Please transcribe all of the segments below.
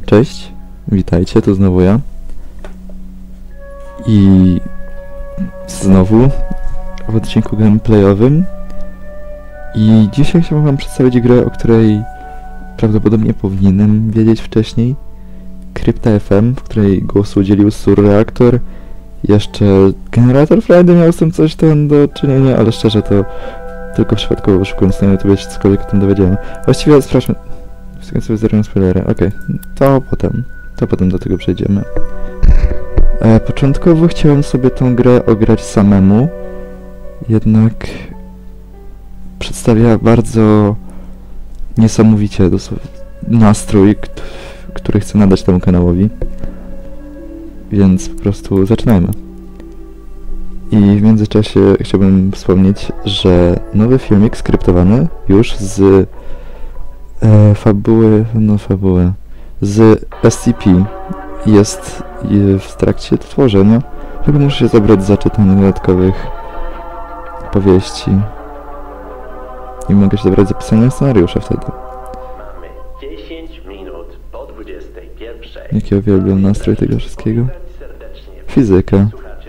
Cześć, witajcie, to znowu ja. I znowu w odcinku gameplayowym. I dzisiaj chciałbym wam przedstawić grę, o której prawdopodobnie powinienem wiedzieć wcześniej. Crypta FM, w której głosu udzielił Surreaktor. Jeszcze Generator Friday miał z tym coś tam do czynienia, ale szczerze to tylko przypadkowo wyszukując na YouTube się cokolwiek o tym dowiedziałem. Właściwie sprawdźmy. Wskazuję sobie zero spoilery. Okej, to potem do tego przejdziemy. Początkowo chciałem sobie tą grę ograć samemu, jednak przedstawia bardzo niesamowicie nastrój, który chcę nadać temu kanałowi. Więc po prostu zaczynajmy. I w międzyczasie chciałbym wspomnieć, że nowy filmik skryptowany już z fabuły, z SCP jest w trakcie tworzenia, tylko muszę się zabrać za czytanie dodatkowych powieści i mogę się zabrać za pisanie scenariusza wtedy. Mamy 10 minut po 21. Jaki uwielbiam nastrój tego wszystkiego. Fizyka.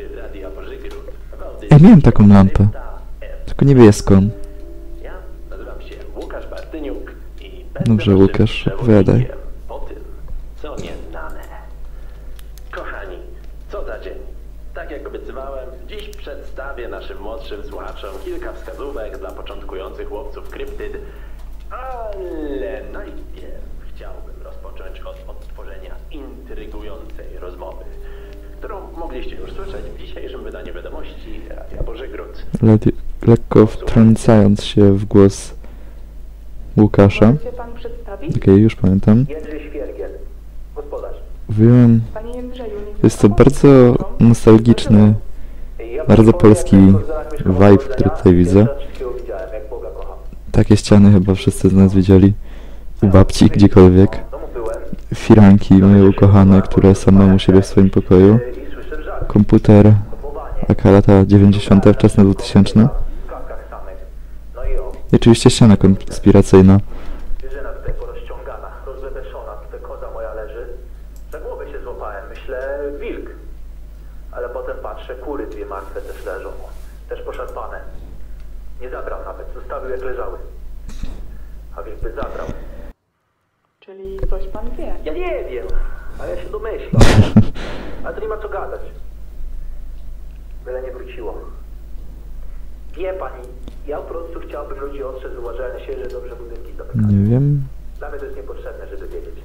Miałem taką lampę, tylko niebieską. Ja nazywam się Łukasz Bartyniuk i Dobrze, Łukasz, opowiadaj. po tym, co nieznane. Kochani, co za dzień. Tak jak obiecywałem, dziś przedstawię naszym młodszym słuchaczom kilka wskazówek dla początkujących łowców kryptyd, ale najpierw chciałbym rozpocząć od odtworzenia intrygującej rozmowy, którą mogliście już słyszeć w dzisiejszym wydaniu wiadomości Radia Boży Gród. Lekko wtrącając się w głos Łukasza. Może się pan przedstawić? Okej, już pamiętam. Jędrzej Świergiel, gospodarz. Wyjąłem... Panie Jędrzeju, niech Jest to pan bardzo pomoże. nostalgiczny, bardzo polski vibe, który tutaj widzę. Takie ściany chyba wszyscy z nas widzieli u babci, gdziekolwiek. Firanki moje ukochane, które są mam u siebie w swoim pokoju. Komputer, taka lata 90., wczesne 2000. I oczywiście ściana konspiracyjna. Zwierzyna tutaj porozciągana, rozwebeszona, tutaj koza moja leży. Za głowę się złapałem, myślę wilk. Ale potem patrzę, kury dwie martwe też leżą. Też poszarpane. Nie zabrał nawet, zostawił jak leżały. A wilk by zabrał. Czyli coś pan wie. Ja nie wiem, a ja się domyślam. Ale to nie ma co gadać. Byle nie wróciło. Wie pani, ja po prostu chciałbym ludzi ostrzec z uważania się, że dobrze budynki zamykają. Nie wiem. Dla mnie to jest niepotrzebne, żeby wiedzieć.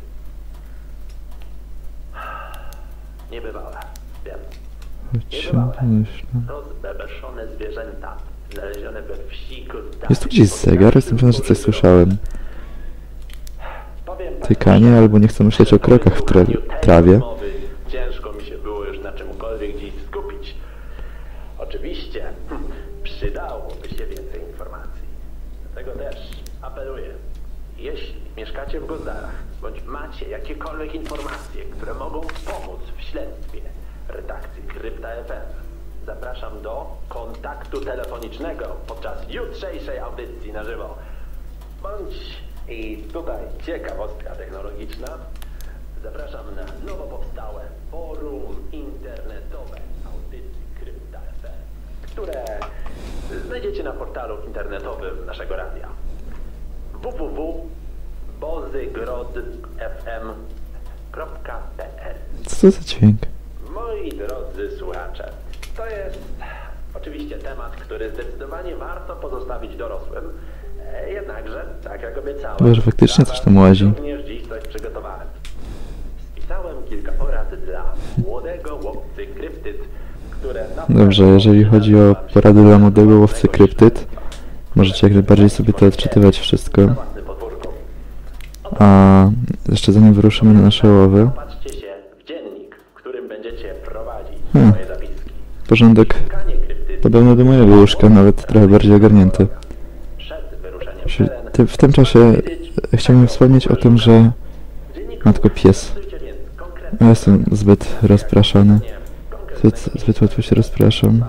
Niebywałe, wiem. Choć się pomyślę. Rozbebeszone zwierzęta znalezione we wsi Jest tu gdzieś zegar? Jestem pewien, że coś słyszałem. Powiem Tykanie, albo nie chcę myśleć o krokach w trawie. Ciężko mi się było już na czymkolwiek dziś skupić. Oczywiście przydałoby się więcej informacji. Dlatego też apeluję, jeśli mieszkacie w Gozdarach, bądź macie jakiekolwiek informacje, które mogą pomóc w śledztwie redakcji Crypta FM, zapraszam do kontaktu telefonicznego podczas jutrzejszej audycji na żywo. Bądź i tutaj ciekawostka technologiczna. Zapraszam na nowo powstałe forum internetowe audycji Crypta FM, które znajdziecie na portalu internetowym naszego radia www.bozygrodfm.pl. Co to za dźwięk? Moi drodzy słuchacze, to jest oczywiście temat, który zdecydowanie warto pozostawić dorosłym. Jednakże, tak jak obiecałem, Boże, faktycznie coś tam łazi. również dziś coś przygotowałem. Spisałem kilka porad dla młodego łowcy kryptyd, które... Dobrze, jeżeli chodzi o porady dla młodego łowcy kryptyd, możecie jak najbardziej sobie to odczytywać wszystko. A jeszcze zanim wyruszymy na nasze łowy, Patrzcie się w dziennik, w którym będziecie prowadzić swoje zapiski. porządek Szukanie kryptydy podobny do mojego łóżka, nawet trochę bardziej ogarnięty. przed wyruszeniem w teren. W tym czasie chciałbym wspomnieć o tym, że... Matko, pies. Ja jestem zbyt rozpraszany. Zbyt łatwo się rozpraszam.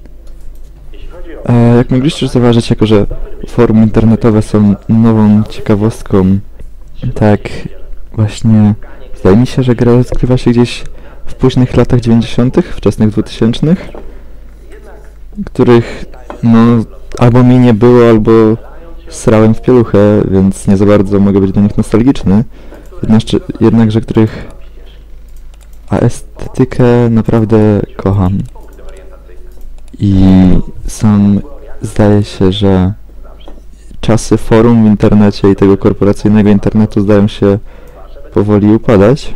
Jak mogliście już zauważyć, jako że forum internetowe są nową ciekawostką, tak właśnie Wydaje mi się, że gra rozgrywa się gdzieś w późnych latach 90., wczesnych 2000., których no albo mi nie było, albo srałem w pieluchę, więc nie za bardzo mogę być do nich nostalgiczny. Jednakże których estetykę naprawdę kocham. I sam zdaje się, że czasy forum w internecie i tego korporacyjnego internetu zdają się powoli upadać,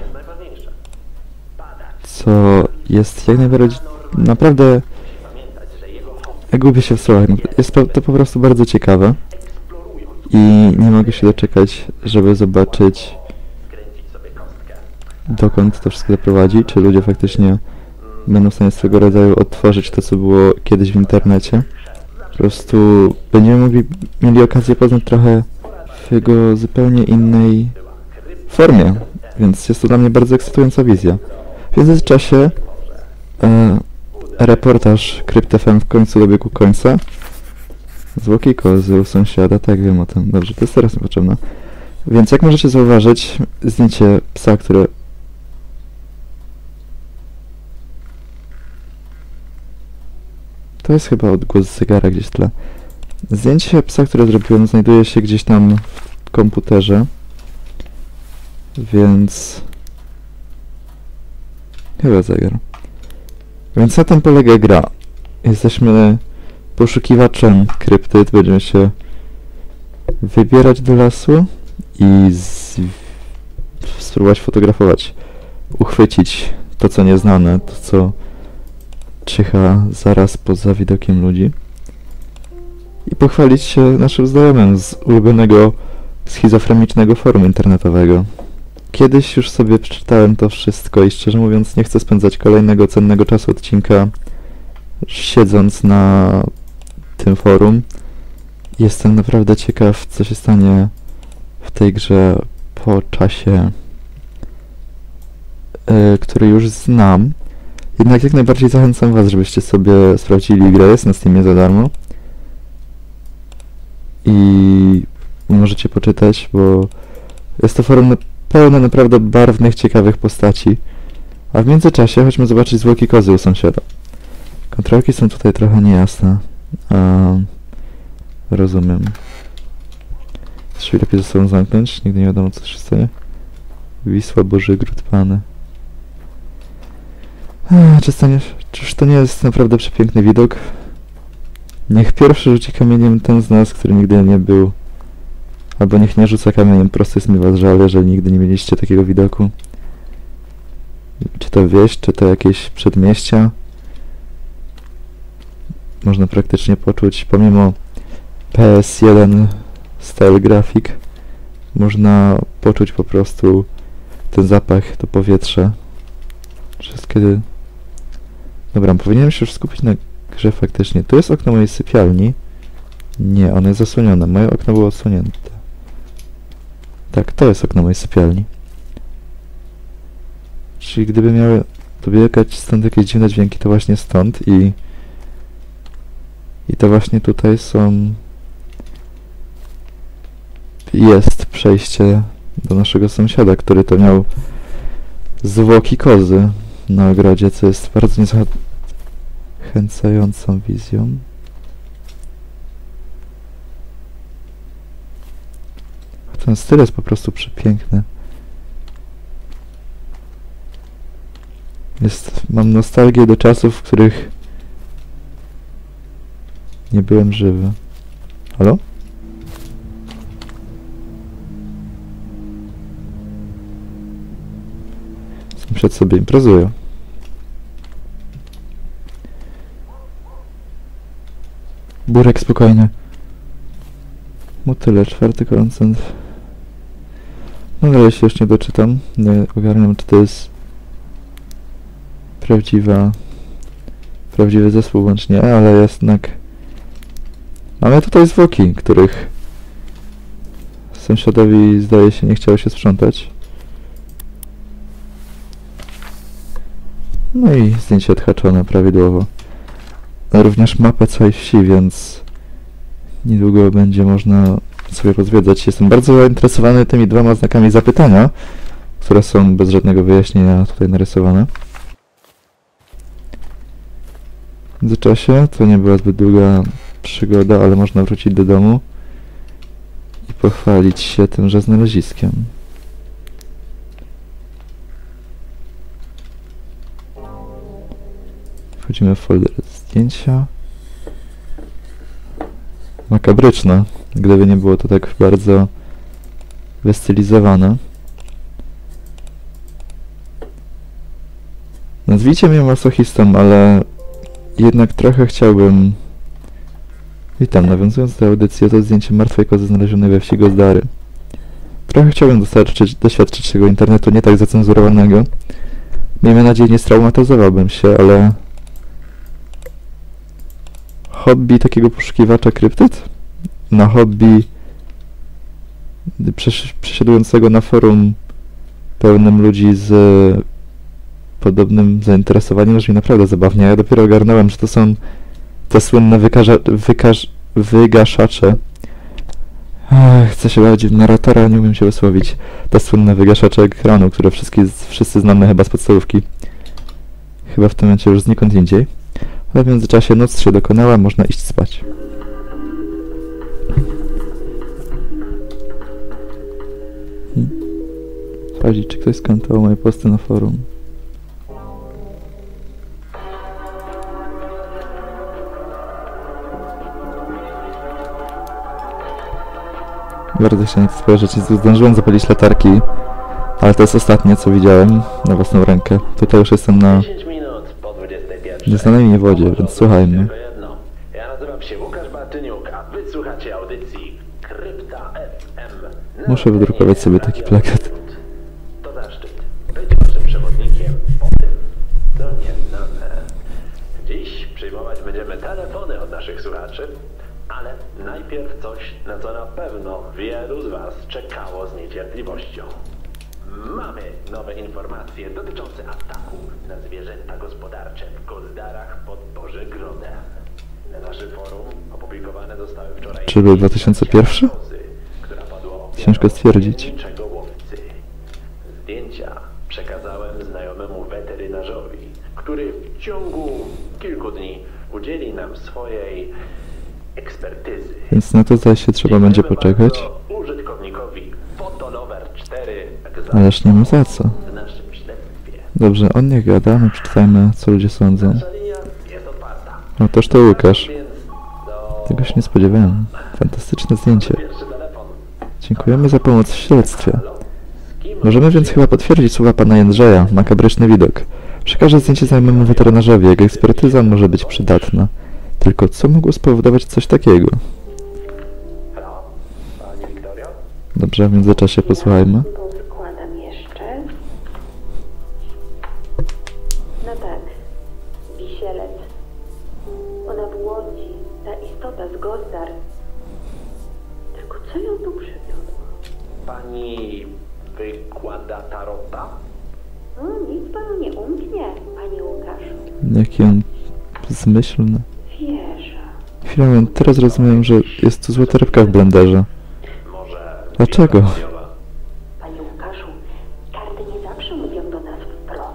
co jest jak najbardziej naprawdę, ja gubię się w słowach, jest to po prostu bardzo ciekawe i nie mogę się doczekać, żeby zobaczyć, dokąd to wszystko doprowadzi, czy ludzie faktycznie będą w stanie swego rodzaju odtworzyć to, co było kiedyś w internecie. Po prostu będziemy mieli okazję poznać trochę w jego zupełnie innej formie, więc jest to dla mnie bardzo ekscytująca wizja. W międzyczasie reportaż Crypt.fm w końcu dobiegł końca. Zwłoki kozy u sąsiada, tak, wiem o tym. Dobrze, to jest teraz niepotrzebne. Więc jak możecie zauważyć, zdjęcie psa, które... To jest chyba odgłos zegara gdzieś w tle. Zdjęcie psa, które zrobiłem, znajduje się gdzieś tam w komputerze. Więc... Chyba zegar. Więc na tym polega gra. Jesteśmy poszukiwaczem kryptyd, będziemy się wybierać do lasu i spróbować fotografować, uchwycić to, co nieznane, to, co czyha zaraz poza widokiem ludzi i pochwalić się naszym znajomym z ulubionego schizofrenicznego forum internetowego. Kiedyś już sobie przeczytałem to wszystko i szczerze mówiąc nie chcę spędzać kolejnego cennego czasu odcinka siedząc na tym forum. Jestem naprawdę ciekaw, co się stanie w tej grze po czasie, który już znam. Jednak jak najbardziej zachęcam was, żebyście sobie sprawdzili grę, jest na Steamie za darmo. I możecie poczytać, bo jest to forum pełne naprawdę barwnych, ciekawych postaci. A w międzyczasie chodźmy zobaczyć zwłoki kozy u sąsiada. Kontrolki są tutaj trochę niejasne. Rozumiem. Drzwi lepiej ze sobą zamknąć, nigdy nie wiadomo, co się stanie. Wisła, Boży Gród Pany. Czyż to nie jest naprawdę przepiękny widok? Niech pierwszy rzuci kamieniem ten z nas, który nigdy nie był. Albo niech nie rzuca kamieniem, prosto jest mi was żal, jeżeli nigdy nie mieliście takiego widoku. Czy to wieś, czy to jakieś przedmieścia. Można praktycznie poczuć, pomimo PS1 style grafik, można poczuć po prostu ten zapach, to powietrze. Wszystkie... Dobra, powinienem się już skupić na grze faktycznie. Tu jest okno mojej sypialni. Nie, ono jest zasłonione. Moje okno było odsłonięte. Tak, to jest okno mojej sypialni. Czyli gdyby miały dobiegać stąd jakieś dziwne dźwięki, to właśnie stąd i to właśnie tutaj jest przejście do naszego sąsiada, który to miał zwłoki kozy na ogrodzie, co jest bardzo niezachęcającą wizją. A ten styl jest po prostu przepiękny. Mam nostalgię do czasów, w których nie byłem żywy. Halo? Sąsiad sobie imprezuje. Burek spokojny. Motyle, 4. koncent. No ale się już nie doczytam. Nie ogarniam, czy to jest prawdziwy zespół bądź nie, ale jednak mamy tutaj zwłoki, których sąsiadowi zdaje się nie chciało się sprzątać. No i zdjęcie odhaczone prawidłowo. Również mapę całej wsi, więc niedługo będzie można sobie pozwiedzać. Jestem bardzo zainteresowany tymi 2 znakami zapytania, które są bez żadnego wyjaśnienia tutaj narysowane. W międzyczasie to nie była zbyt długa przygoda, ale można wrócić do domu i pochwalić się tymże znaleziskiem. Wchodzimy w folder zdjęcia. Makabryczne, gdyby nie było to tak bardzo wystylizowane. Nazwijcie mnie masochistą, ale jednak trochę chciałbym... Witam, nawiązując do audycji, oto zdjęcie martwej kozy znalezionej we wsi Gozdary. Trochę chciałbym doświadczyć tego internetu nie tak zacenzurowanego. Miejmy nadzieję, nie straumatyzowałbym się, ale... Hobby takiego poszukiwacza kryptyd? Na hobby przesiadującego na forum pełnym ludzi z podobnym zainteresowaniem brzmi naprawdę zabawnie. Ja dopiero ogarnąłem, że to są te słynne wygaszacze. Chcę się bardziej w narratora, nie umiem się wysłowić. Te słynne wygaszacze ekranu, które wszyscy znamy chyba z podstawówki. Chyba w tym momencie już znikąd indziej. Ale w międzyczasie noc się dokonała, można iść spać. Sprawdzić, czy ktoś skomentował moje posty na forum. Bardzo chciałem spojrzeć, zdążyłem zapalić latarki, ale to jest ostatnie, co widziałem na własną rękę. Tutaj już jestem na 10 minut po 21. nieznanej mi wodzie, więc słuchajmy. Tylko jedno. Ja nazywam się Łukasz Bartyniuk, a wy słuchacie audycji Krypta FM. Muszę wydrukować sobie taki plakat. To zaszczyt. Być waszym przewodnikiem po tym, co nieznane. Dziś przyjmować będziemy telefony od naszych słuchaczy, ale najpierw coś, na co na pewno wielu z was czekało z niecierpliwością. Mamy nowe informacje dotyczące ataku na zwierzęta gospodarcze w Gozdarach pod Bożegrodem. Na naszym forum opublikowane zostały wczoraj... Czy był 2001? która padła ofiarą Ciężko stwierdzić. tajemniczego łowcy. Zdjęcia przekazałem znajomemu weterynarzowi, który w ciągu kilku dni udzieli nam swojej ekspertyzy. Więc na to zdaje się trzeba będzie poczekać. Dziękujemy bardzo użytkownikowi Fotolover 4 Ależ nie ma za co. w naszym śledztwie. Dobrze, on niech gada, my przeczytajmy, co ludzie sądzą. Nasza linia jest otwarta. Otóż to Łukasz. Więc do... Tego się nie spodziewałem. Fantastyczne zdjęcie. Pierwszy telefon. Dziękujemy za pomoc w śledztwie. Halo? Z kim Możemy więc chyba potwierdzić słowa pana Jędrzeja. Makabryczny widok. Przekażę zdjęcie znajomemu weterynarzowi. Jego ekspertyza może być przydatna. Tylko co mogło spowodować coś takiego? Halo? Pani Wiktorio? Dobrze, w międzyczasie posłuchajmy. Składam jeszcze. No tak, Wisielec. Ona w Łodzi, ta istota z Gozdar. Tylko co ją tu przywiodło? Pani wykłada tarota? Nic panu nie umknie, panie Łukaszu. Jaki on zmyślny. Wieża. Chwilę, teraz rozumiem, że jest tu złota rybka w blenderze. Może... Dlaczego? Wiktoria? Panie Łukaszu, karty nie zawsze mówią do nas wprost.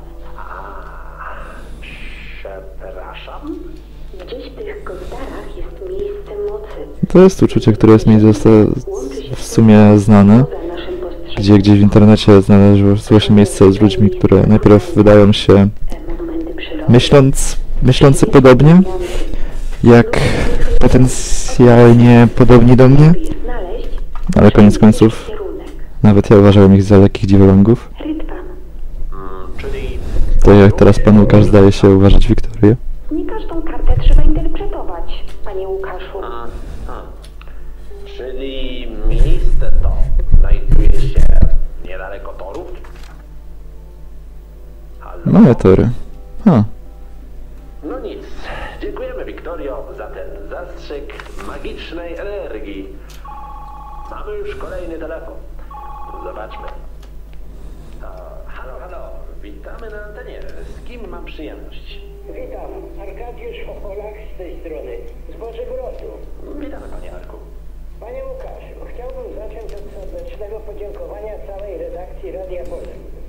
Przepraszam? Gdzieś w tych Gozdarach jest miejsce mocy. To jest uczucie, które jest mi w sumie znane. Poza naszym postrzeganiem. Gdzieś w internecie znalazło się miejsce z ludźmi, które najpierw wydają się Monumenty przyrody. myślący podobnie, jak potencjalnie podobni do mnie, Znaleźć ale koniec końców kierunek. nawet ja uważałem ich za lekkich dziwołągów. Rytwan. Czyli... To jak teraz pan Łukasz zdaje się uważać Wiktorię. Nie każdą kartę trzeba interpretować, panie Łukaszu. Czyli miejsce to znajduje się niedaleko torów? Halo? Małe tory. No nic. Dziękujemy, Wiktorio, za ten zastrzyk magicznej energii. Mamy już kolejny telefon. Zobaczmy. Halo, halo. Witamy na antenie. Z kim mam przyjemność? Witam, Arkadiusz Opolak z tej strony, z Bożegrodu. Witamy, panie Arku. Panie Łukaszu, chciałbym zacząć od serdecznego podziękowania całej redakcji Radia Polem.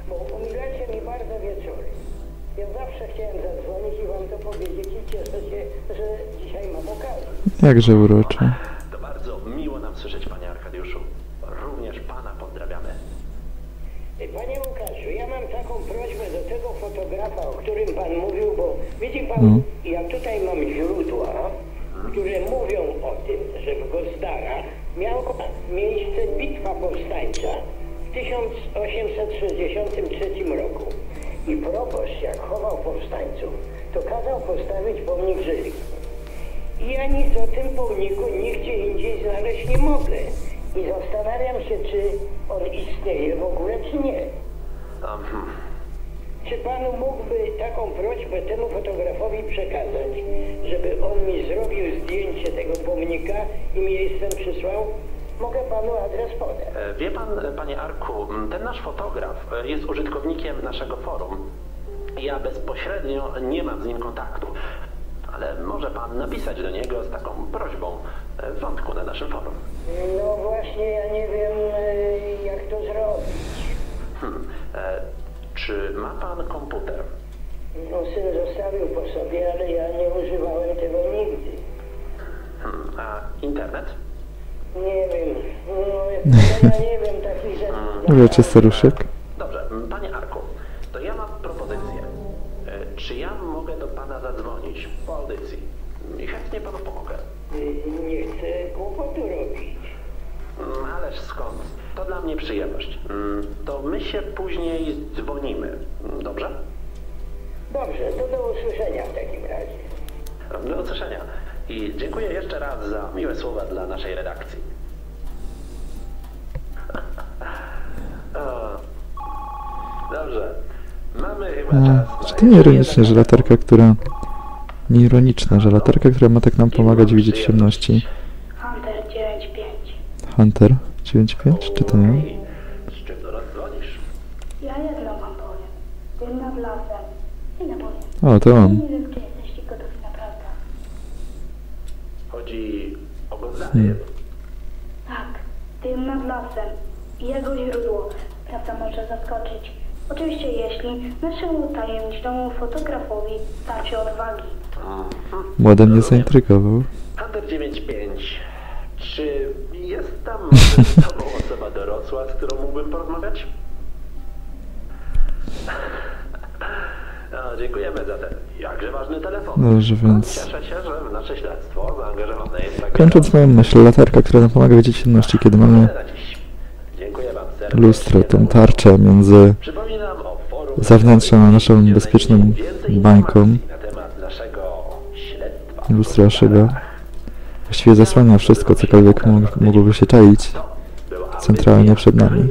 bo umilacie mi bardzo wieczory. Ja zawsze chciałem zadzwonić i wam to powiedzieć i cieszę się, że dzisiaj mam okazję. Jakże urocze. To bardzo miło nam słyszeć, panie Arkadiuszu. Również pana pozdrawiamy. Panie Łukaszu, ja mam taką prośbę do tego fotografa, o którym pan mówił, bo widzi pan, ja tutaj mam źródła, które mówią o tym, że w Gozdarach miała miejsce bitwa powstańcza w 1863 roku. I proboszcz, jak chował powstańców, to kazał postawić pomnik Żyli. I ja nic o tym pomniku nigdzie indziej znaleźć nie mogę. I zastanawiam się, czy on istnieje w ogóle, czy nie. Czy panu mógłby taką prośbę temu fotografowi przekazać, żeby on mi zrobił zdjęcie tego pomnika i miejscem przysłał? Mogę panu adres podać. Wie pan, panie Arku, ten nasz fotograf jest użytkownikiem naszego forum. Ja bezpośrednio nie mam z nim kontaktu, ale może pan napisać do niego z taką prośbą w wątku na naszym forum. No właśnie, ja nie wiem, jak to zrobić. Czy ma pan komputer? No syn zostawił po sobie, ale ja nie używałem tego nigdy. A internet? Nie wiem, no ja nie wiem takich rzeczy. Uroczy staruszek. Dobrze, panie Arku, to ja mam propozycję. Czy ja mogę do pana zadzwonić po audycji? I chętnie panu pomogę. Nie chcę kłopotu robić. Ależ skąd? To dla mnie przyjemność. To my się później dzwonimy. Dobrze? Dobrze, to do usłyszenia w takim razie. Do usłyszenia. I dziękuję jeszcze raz za miłe słowa dla naszej redakcji. Dobrze. Mamy chyba czas. Czy to nie ironicznie, że latarka, która... Nieironiczna, że latarka, która ma tak nam pomagać widzieć w ciemności. Hunter 95. Hunter 95? Czy to nie? Ej, z czym do nas dzwonisz? Ja jedno wam powiem. Tym nad lasem. I na powiem. O, to on. Nie wiem, czy jesteście gotowi naprawdę. Chodzi o Gonzalez. Tak, tym nad lasem. I jego źródło. Prawda może zaskoczyć. Oczywiście jeśli naszemu tajemnicznemu fotografowi starczy odwagi. Młody mnie zaintrygował. Hunter 95. Czy jest tam może z tobą osoba dorosła, z którą mógłbym porozmawiać? No, dziękujemy za ten jakże ważny telefon. Dobrze, więc... Cieszę się, że w nasze śledztwo zaangażowane jest tak Kończąc moją myśl, latarka, która nam pomaga widzieć w ciemności, kiedy mamy na dziś. Dziękuję wam serdecznie. lustro, tą tarczę między Przypominam o forum zewnętrzną a naszą bezpieczną bańką. na temat naszego śledztwa. Lustro Ashiego. Właściwie zasłania wszystko, cokolwiek mogłoby się czaić centralnie przed nami.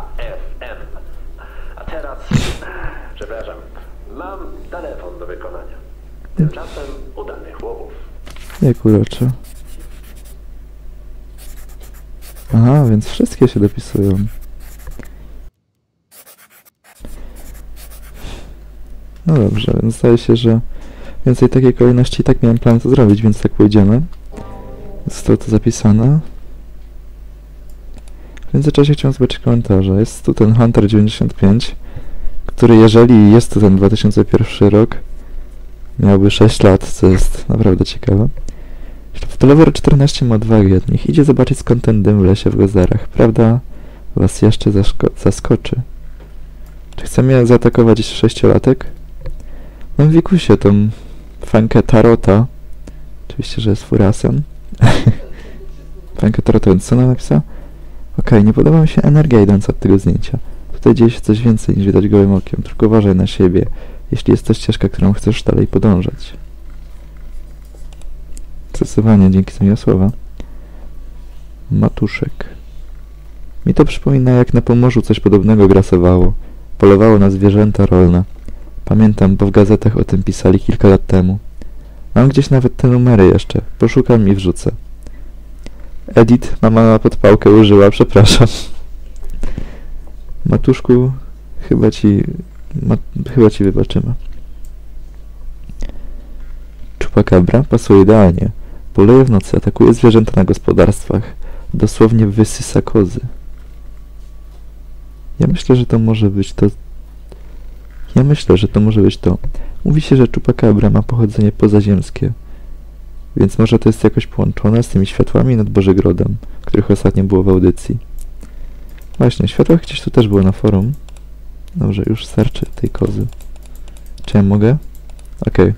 A teraz, przepraszam, mam telefon do wykonania. Tymczasem udanych łowów. Jak urocze. Aha, więc wszystkie się dopisują. No dobrze, więc zdaje się, że więcej takiej kolejności i tak miałem plan to zrobić, więc tak pójdziemy. Zostało to zapisane. W międzyczasie chciałem zobaczyć komentarze. Jest tu ten Hunter 95, który jeżeli jest to ten 2001 rok, miałby 6 lat, co jest naprawdę ciekawe. Follower 14 ma odwagi od nich. Idzie zobaczyć, skąd ten dym w lesie w Gozdarach. Prawda was jeszcze zaskoczy. Czy chce mnie zaatakować 6-latek? Mam w wikusie tą fankę Tarota. Oczywiście, że jest furasem. Fankę Tarota, więc co ona napisała? Okej, nie podoba mi się energia idąca od tego zdjęcia. Tutaj dzieje się coś więcej niż widać gołym okiem. Tylko uważaj na siebie, jeśli jest to ścieżka, którą chcesz dalej podążać. Zdecydowanie, dzięki za miłe słowa. Matuszek. Mi to przypomina, jak na Pomorzu coś podobnego grasowało. Polowało na zwierzęta rolne. Pamiętam, bo w gazetach o tym pisali kilka lat temu. Mam gdzieś nawet te numery jeszcze. Poszukam i wrzucę. Edit, mama na podpałkę użyła, przepraszam. Matuszku, chyba ci wybaczymy. Chupacabra pasuje idealnie. Poleje w nocy, atakuje zwierzęta na gospodarstwach. Dosłownie wysysa kozy. Ja myślę, że to może być to Ja myślę, że to może być to. Mówi się, że Chupacabra ma pochodzenie pozaziemskie. Więc może to jest jakoś połączone z tymi światłami nad Bożegrodem, których ostatnio było w audycji. Właśnie, światła gdzieś tu też było na forum. Dobrze, już starczy tej kozy. Czy ja mogę? Okej.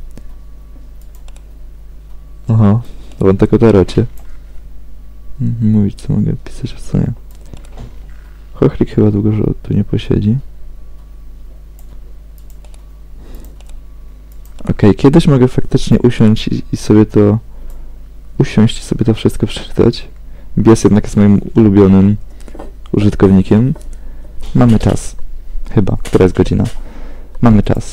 Aha, to mam tak o tarocie. Mówić, co mogę pisać, a co nie. Chochlik chyba długo że tu nie posiedzi. Okej, kiedyś mogę faktycznie usiąść i sobie to... Usiąść i sobie to wszystko przeczytać. Bies jednak jest moim ulubionym użytkownikiem. Mamy czas. Chyba. Która jest godzina? Mamy czas.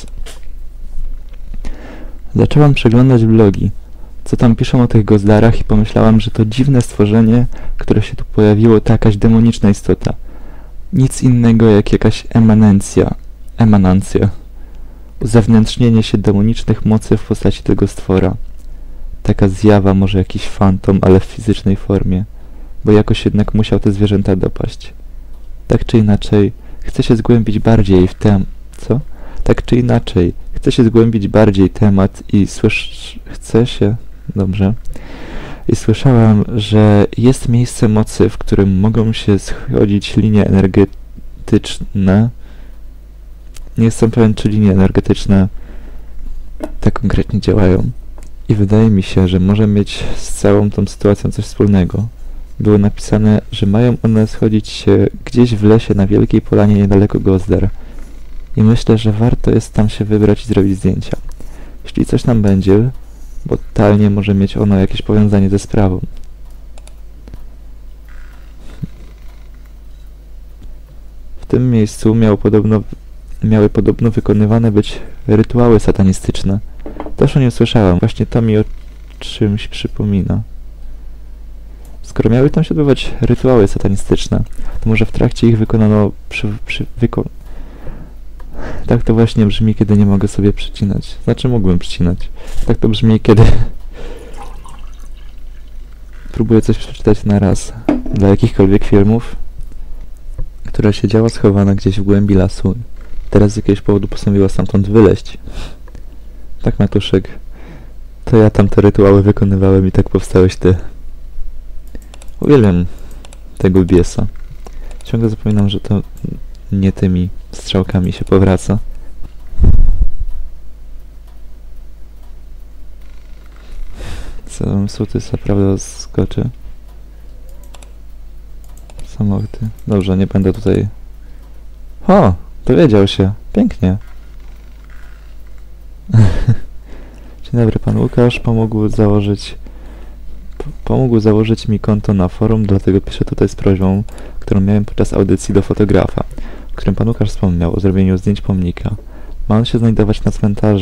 Zaczęłam przeglądać blogi, co tam piszą o tych gozdarach i pomyślałam, że to dziwne stworzenie, które się tu pojawiło, to jakaś demoniczna istota. Nic innego jak jakaś emanancja. Uzewnętrznienie się demonicznych mocy w postaci tego stwora. Taka zjawa, może jakiś fantom, ale w fizycznej formie, bo jakoś jednak musiał te zwierzęta dopaść. Tak czy inaczej, chcę się zgłębić bardziej w Co? Tak czy inaczej, chcę się zgłębić bardziej temat i Dobrze. I słyszałam, że jest miejsce mocy, w którym mogą się schodzić linie energetyczne. Nie jestem pewien, czy linie energetyczne tak konkretnie działają. I wydaje mi się, że może mieć z całą tą sytuacją coś wspólnego. Było napisane, że mają one schodzić się gdzieś w lesie na wielkiej polanie niedaleko Gozdar. I myślę, że warto jest tam się wybrać i zrobić zdjęcia. Jeśli coś tam będzie, bo totalnie może mieć ono jakieś powiązanie ze sprawą. W tym miejscu miały podobno wykonywane być rytuały satanistyczne. Też o nim słyszałem. Właśnie to mi o czymś przypomina. Skoro miały tam się odbywać rytuały satanistyczne, to może w trakcie ich wykonano Tak to właśnie brzmi, kiedy nie mogę sobie przycinać. Znaczy mógłbym przycinać. Tak to brzmi, kiedy próbuję coś przeczytać na raz. Dla jakichkolwiek filmów, która siedziała schowana gdzieś w głębi lasu. Teraz z jakiegoś powodu postanowiła stamtąd wyleźć. Tak, Matuszek. To ja tam te rytuały wykonywałem i tak powstałeś ty. Uwielbiam tego biesa. Ciągle zapominam, że to nie tymi strzałkami się powraca. Sołtysa, prawda, skoczy. Samochody. Dobrze, nie będę tutaj... O! Dowiedział się. Pięknie. Dzień dobry, pan Łukasz. Pomógł założyć mi konto na forum, dlatego piszę tutaj z prośbą, którą miałem podczas audycji do fotografa, w którym pan Łukasz wspomniał o zrobieniu zdjęć pomnika. Ma on się znajdować na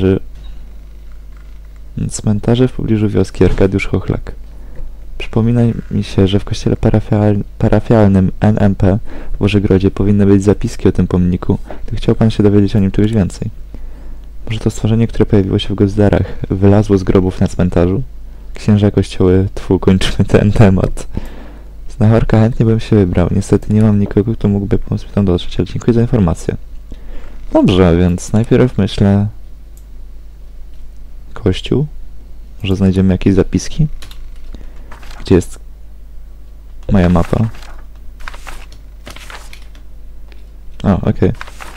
cmentarzy w pobliżu wioski Arkadiusz Chochlak. Przypomina mi się, że w kościele parafialnym NMP w Bożegrodzie powinny być zapiski o tym pomniku, to chciał pan się dowiedzieć o nim czegoś więcej. Może to stworzenie, które pojawiło się w Gozdarach, wylazło z grobów na cmentarzu? Księża kościoły, kończymy ten temat. Znachorka, chętnie bym się wybrał. Niestety nie mam nikogo, kto mógłby pomóc mi tam dotrzeć, ale dziękuję za informację. Dobrze, więc najpierw myślę... Kościół? Może znajdziemy jakieś zapiski? Gdzie jest moja mapa? O, okej.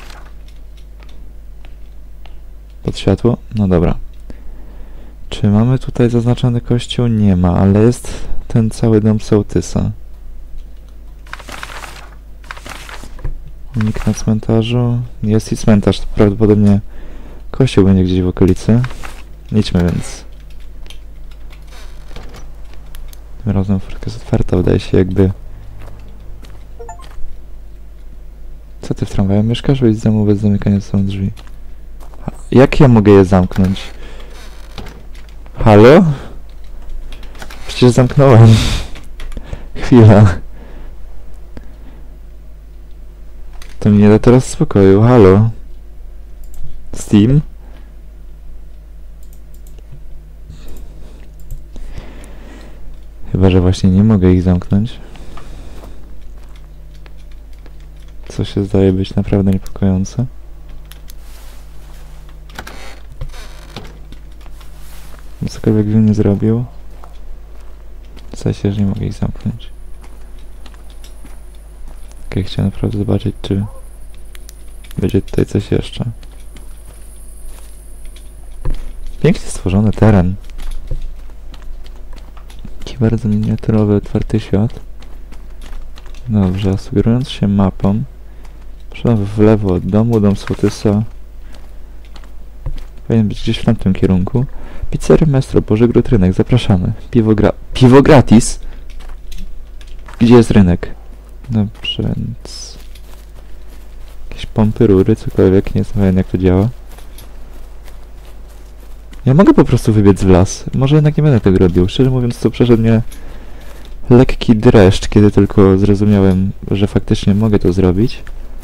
Pod światło? No dobra. Czy mamy tutaj zaznaczony kościół? Nie ma, ale jest ten cały dom sołtysa. Pomnik na cmentarzu. Jest i cmentarz, prawdopodobnie kościół będzie gdzieś w okolicy. Idźmy więc. Tym razem furtka jest otwarta, wydaje się jakby... Co ty w tramwaju mieszkasz? Wyjdź z domu bez zamykania są drzwi. Jak ja mogę je zamknąć? Halo? Przecież zamknąłem. Chwila. To mnie nie da teraz spokoju. Halo? Steam? Chyba, że właśnie nie mogę ich zamknąć. Co się zdaje być naprawdę niepokojące. cokolwiek bym nie zrobił. W sensie, że nie mogę ich zamknąć. Okej, chciałem naprawdę zobaczyć, czy będzie tutaj coś jeszcze. Pięknie stworzony teren. Taki bardzo miniaturowy, otwarty świat. Dobrze, sugerując się mapą, poszedłem w lewo od domu, dom sołtysa. Powinien być gdzieś w tamtym kierunku. Pizzeria Maestro, Bożegród, rynek, zapraszamy. Piwo gratis? Gdzie jest rynek? Dobrze, więc... jakieś pompy, rury, cokolwiek, nie znam jak to działa. Ja mogę po prostu wybiec w las. Może jednak nie będę tego robił. Szczerze mówiąc, to przeszedł mnie lekki dreszcz, kiedy tylko zrozumiałem, że faktycznie mogę to zrobić.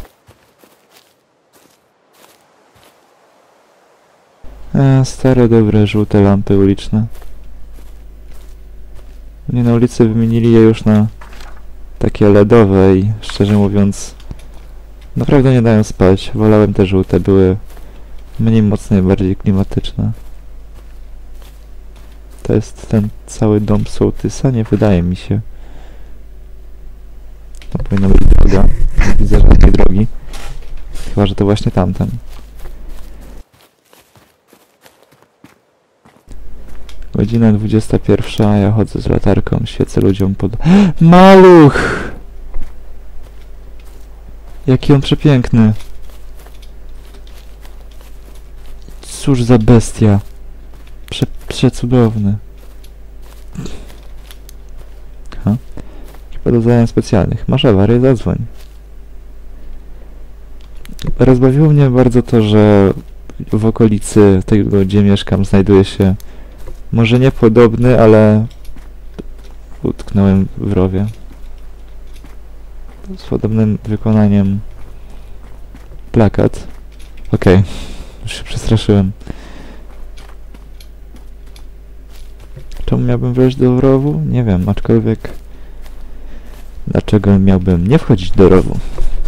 Stare, dobre, żółte lampy uliczne. Nie, na ulicy wymienili je już na takie LEDowe i szczerze mówiąc naprawdę nie dają spać. Wolałem te żółte, były mniej mocne i bardziej klimatyczne. To jest ten cały dom sołtysa? Nie wydaje mi się. To powinna być droga. Nie widzę żadnej drogi. Chyba, że to właśnie tamten. Godzina 21, a ja chodzę z latarką, świecę ludziom pod... Maluch! Jaki on przepiękny. Cóż za bestia. Przecudowny. Ha. Chyba do zadań specjalnych. Masz awarię? Zadzwoń. Rozbawiło mnie bardzo to, że w okolicy tego, gdzie mieszkam, znajduje się może niepodobny, ale utknąłem w rowie. Z podobnym wykonaniem plakat. Okej. Już się przestraszyłem. Czemu miałbym wejść do rowu? Nie wiem, aczkolwiek... Dlaczego miałbym nie wchodzić do rowu?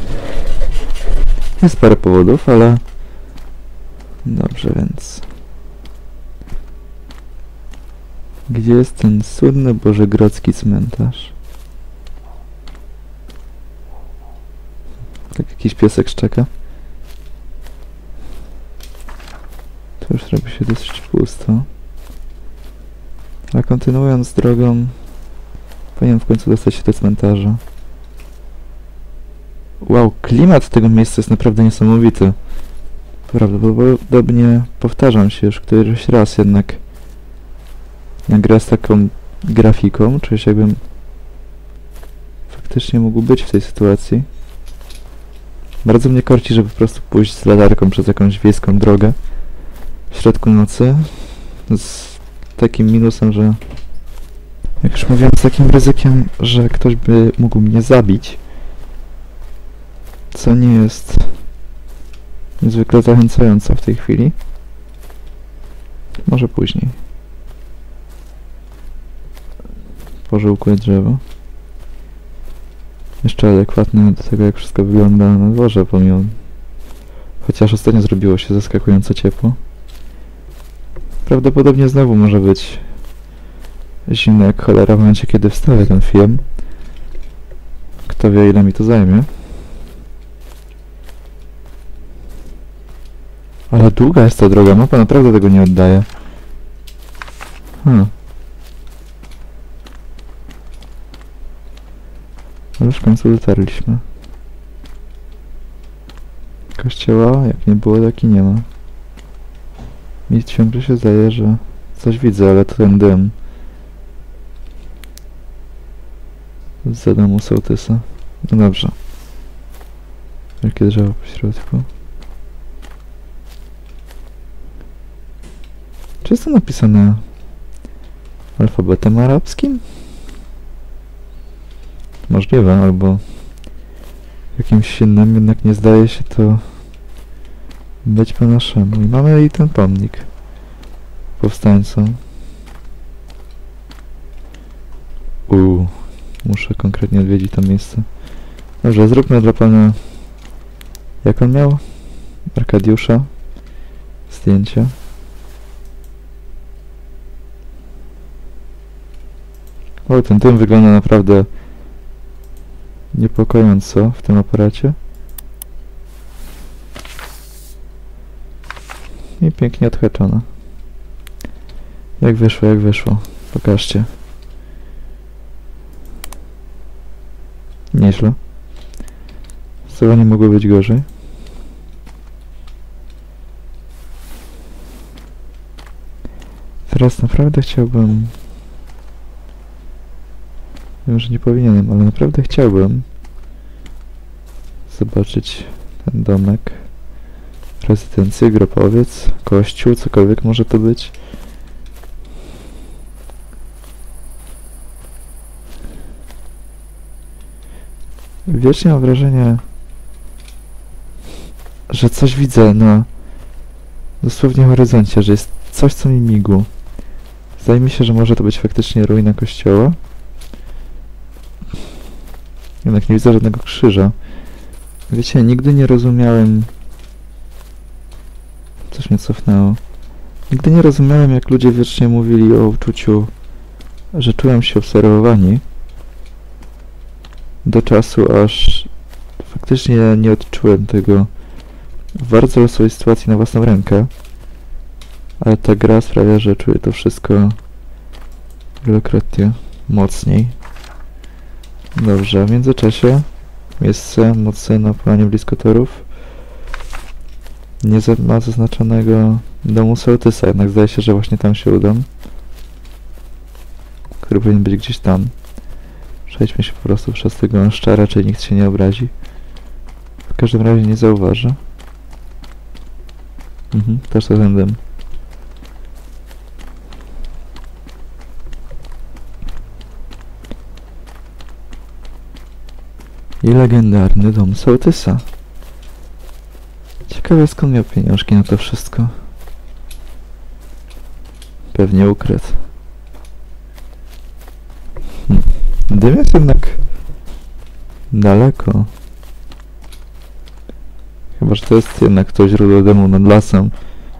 Jest parę powodów, ale... Dobrze, więc... Gdzie jest ten słynny bożegrodzki cmentarz? Tak jakiś piesek szczeka. To już robi się dosyć pusto. A kontynuując drogą, powinienem w końcu dostać się do cmentarza. Wow, klimat tego miejsca jest naprawdę niesamowity. Prawdopodobnie powtarzam się już któryś raz jednak na grę z taką grafiką, czuję się jakbym faktycznie mógł być w tej sytuacji. Bardzo mnie korci, żeby po prostu pójść z latarką przez jakąś wiejską drogę w środku nocy. Z takim minusem, że jak już mówiłem, z takim ryzykiem, że ktoś by mógł mnie zabić, co nie jest niezwykle zachęcające w tej chwili. Może później. Pożółkłe drzewo. Jeszcze adekwatne do tego, jak wszystko wygląda na dworze, pomimo... Chociaż ostatnio zrobiło się zaskakująco ciepło. Prawdopodobnie znowu może być zimno jak cholera w momencie, kiedy wstawię ten film. Kto wie, ile mi to zajmie. Ale długa jest ta droga, mapa naprawdę tego nie oddaje. Ale już w końcu dotarliśmy. Kościoła, jak nie było, tak i nie ma. Mi ciągle się zdaje, że coś widzę, ale to ten dym za domu sołtysa. No dobrze. Wielkie drzewo po środku. Czy jest to napisane alfabetem arabskim? Możliwe, albo jakimś innym, jednak nie zdaje się to być po naszemu. I mamy i ten pomnik powstańcom. Muszę konkretnie odwiedzić to miejsce. Dobrze, zróbmy dla pana... Jak on miał? Arkadiusza. Zdjęcie. O, ten dym wygląda naprawdę niepokojąco w tym aparacie. I pięknie odhaczona. Jak wyszło, jak wyszło. Pokażcie. Nieźle. Zdecydowanie mogło być gorzej. Teraz naprawdę chciałbym... Wiem, że nie powinienem, ale naprawdę chciałbym zobaczyć ten domek. Rezydencję, grobowiec, kościół, cokolwiek może to być. Wiecznie mam wrażenie, że coś widzę na dosłownie horyzoncie, że jest coś, co mi migło. Zdaje mi się, że może to być faktycznie ruina kościoła. Jednak nie widzę żadnego krzyża. Wiecie, nigdy nie rozumiałem... Coś mnie cofnęło. Nigdy nie rozumiałem, jak ludzie wiecznie mówili o uczuciu, że czułem się obserwowani. Do czasu, aż faktycznie nie odczułem tego w bardzo losowej sytuacji na własną rękę. Ale ta gra sprawia, że czuję to wszystko wielokrotnie mocniej. Dobrze, w międzyczasie miejsce mocy na planie blisko torów. Nie ma zaznaczonego domu sołtysa, jednak zdaje się, że właśnie tam się udam. Który powinien być gdzieś tam. Przejdźmy się po prostu przez tego gąszcza, raczej nikt się nie obrazi. W każdym razie nie zauważy. Też to ten dym. I legendarny dom sołtysa. Ciekawe, skąd miał pieniążki na to wszystko. Pewnie ukradł. Dym jest jednak daleko. Chyba, że to jest jednak to źródło dymu nad lasem,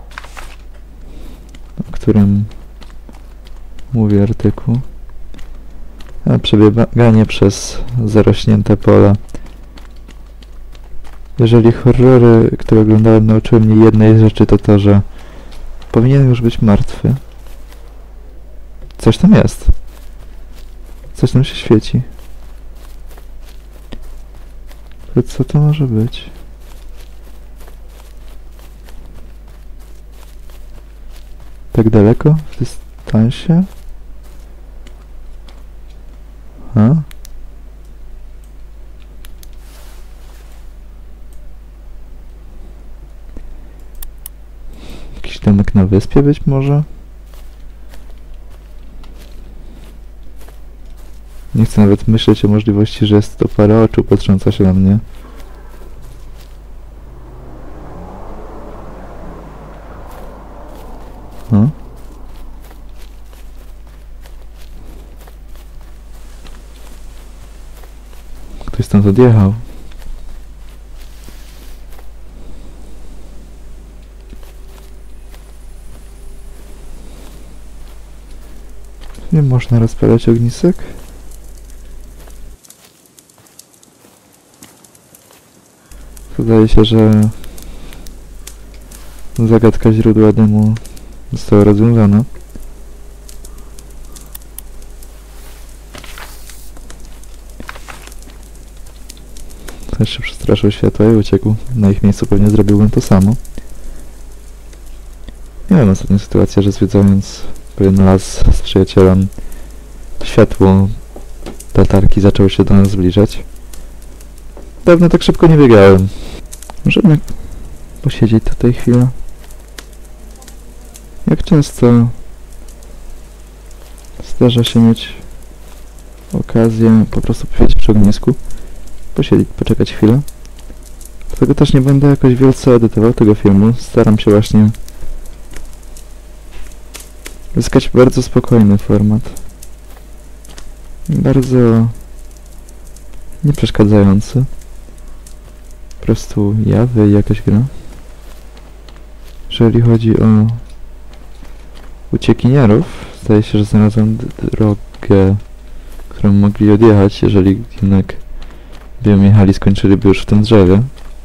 o którym mówi artykuł. A przebieganie przez zarośnięte pola. Jeżeli horrory, które oglądałem, nauczyły mnie jednej rzeczy, to to, że powinienem już być martwy. Coś tam jest. Coś tam się świeci. Ale co to może być? Tak daleko? W dystansie? A? Jakiś domek na wyspie być może? Nie chcę nawet myśleć o możliwości, że jest to parę oczu patrząca się na mnie. No. Ktoś stąd odjechał. Nie można rozpalać ognisek? Wydaje się, że zagadka źródła dymu została rozwiązana. Też się przestraszył światła i uciekł. Na ich miejscu pewnie zrobiłbym to samo. Miałem ostatnią sytuację, że zwiedzając pewien las z przyjacielem, światło latarki zaczęło się do nas zbliżać. Dawno tak szybko nie biegałem. Możemy posiedzieć tutaj chwilę. Jak często zdarza się mieć okazję po prostu posiedzieć przy ognisku, posiedzieć, poczekać chwilę. Dlatego też nie będę jakoś wielce edytował tego filmu. Staram się właśnie zyskać bardzo spokojny format. Bardzo nieprzeszkadzający. Po prostu ja, wy i jakaś gra. Jeżeli chodzi o uciekinierów, zdaje się, że znalazłem drogę którą mogli odjechać, jeżeli jednak by ją jechali, skończyliby już w tym drzewie.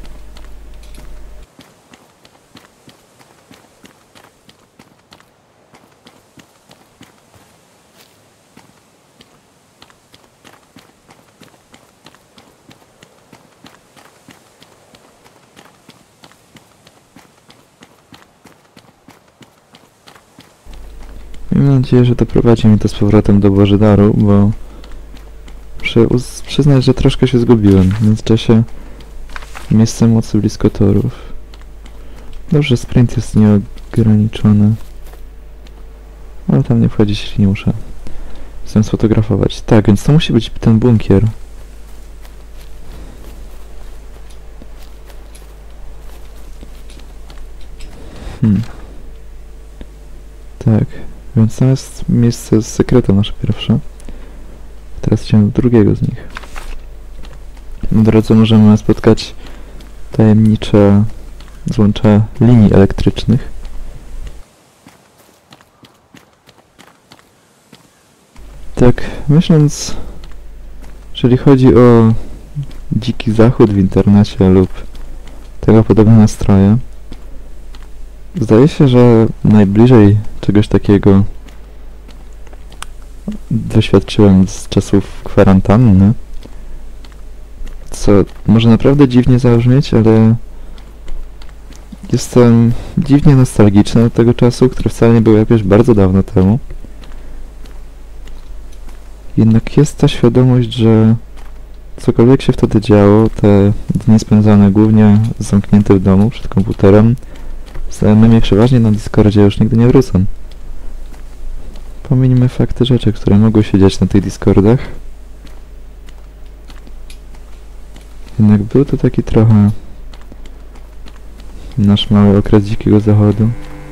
Mam nadzieję, że doprowadzi mnie to z powrotem do Bożydaru, bo muszę przyznać, że troszkę się zgubiłem. W międzyczasie miejsce mocy blisko torów. Dobrze, sprint jest nieograniczony. Ale tam nie wchodzić, jeśli nie muszę. Chcę sfotografować. Tak, więc to musi być ten bunkier. Tak, więc to jest miejsce z sekretem nasze pierwsze. Teraz idziemy do drugiego z nich. Na drodze możemy spotkać tajemnicze złącza linii elektrycznych. Tak, myśląc, jeżeli chodzi o dziki zachód w internecie lub tego podobne nastroje, zdaje się, że najbliżej czegoś takiego doświadczyłem z czasów kwarantanny, co może naprawdę dziwnie zabrzmieć, ale jestem dziwnie nostalgiczny od tego czasu, który wcale nie był jakoś bardzo dawno temu. Jednak jest ta świadomość, że cokolwiek się wtedy działo, te dni spędzane głównie zamknięte w domu przed komputerem, znajomymi przeważnie na Discordzie, już nigdy nie wrócę. Pominijmy fakty rzeczy, które mogły się dziać na tych Discordach. Jednak był to taki trochę nasz mały okres dzikiego zachodu.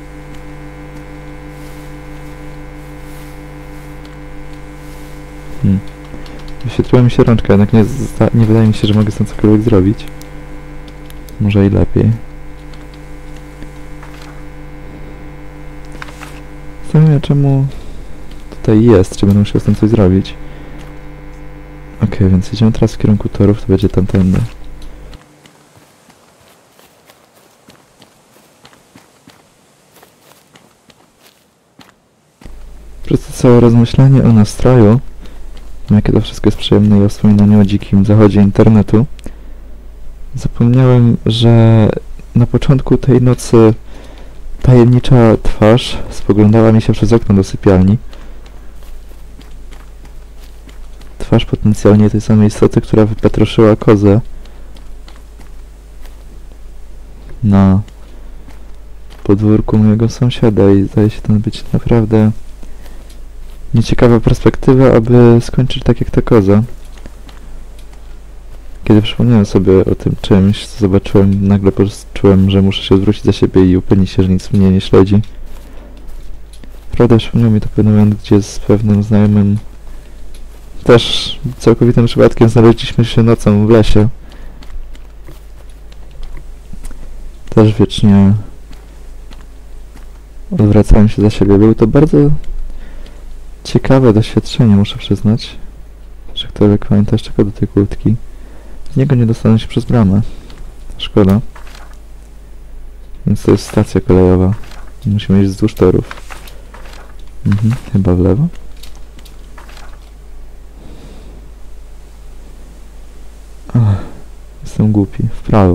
Wyświetliła mi się rączka, jednak nie wydaje mi się, że mogę z tym cokolwiek zrobić. Może i lepiej. Zastanawiam się, czemu tutaj jest, czy będę musiał z tym coś zrobić. Okej, więc idziemy teraz w kierunku torów, to będzie tamtędy. Przez to całe rozmyślanie o nastroju, jakie to wszystko jest przyjemne i o wspominaniu o dzikim zachodzie internetu, zapomniałem, że na początku tej nocy tajemnicza twarz spoglądała mi się przez okno do sypialni. Twarz potencjalnie tej samej istoty, która wypetroszyła kozę na podwórku mojego sąsiada i zdaje się to być naprawdę nieciekawa perspektywa, aby skończyć tak jak ta koza. Kiedy przypomniałem sobie o tym czymś, co zobaczyłem, nagle poczułem, że muszę się odwrócić za siebie i upewnić się, że nic mnie nie śledzi. Prawda, przypomniał mi to pewien moment, gdzie z pewnym znajomym też całkowitym przypadkiem znaleźliśmy się nocą w lesie. Też wiecznie odwracałem się za siebie. Było to bardzo ciekawe doświadczenie, muszę przyznać. Że ktokolwiek pamięta jeszcze do tej kłódki. Z niego nie dostanę się przez bramę. Szkoda. Więc to jest stacja kolejowa. Musimy iść wzdłuż torów. Chyba w lewo. Jestem głupi. W prawo.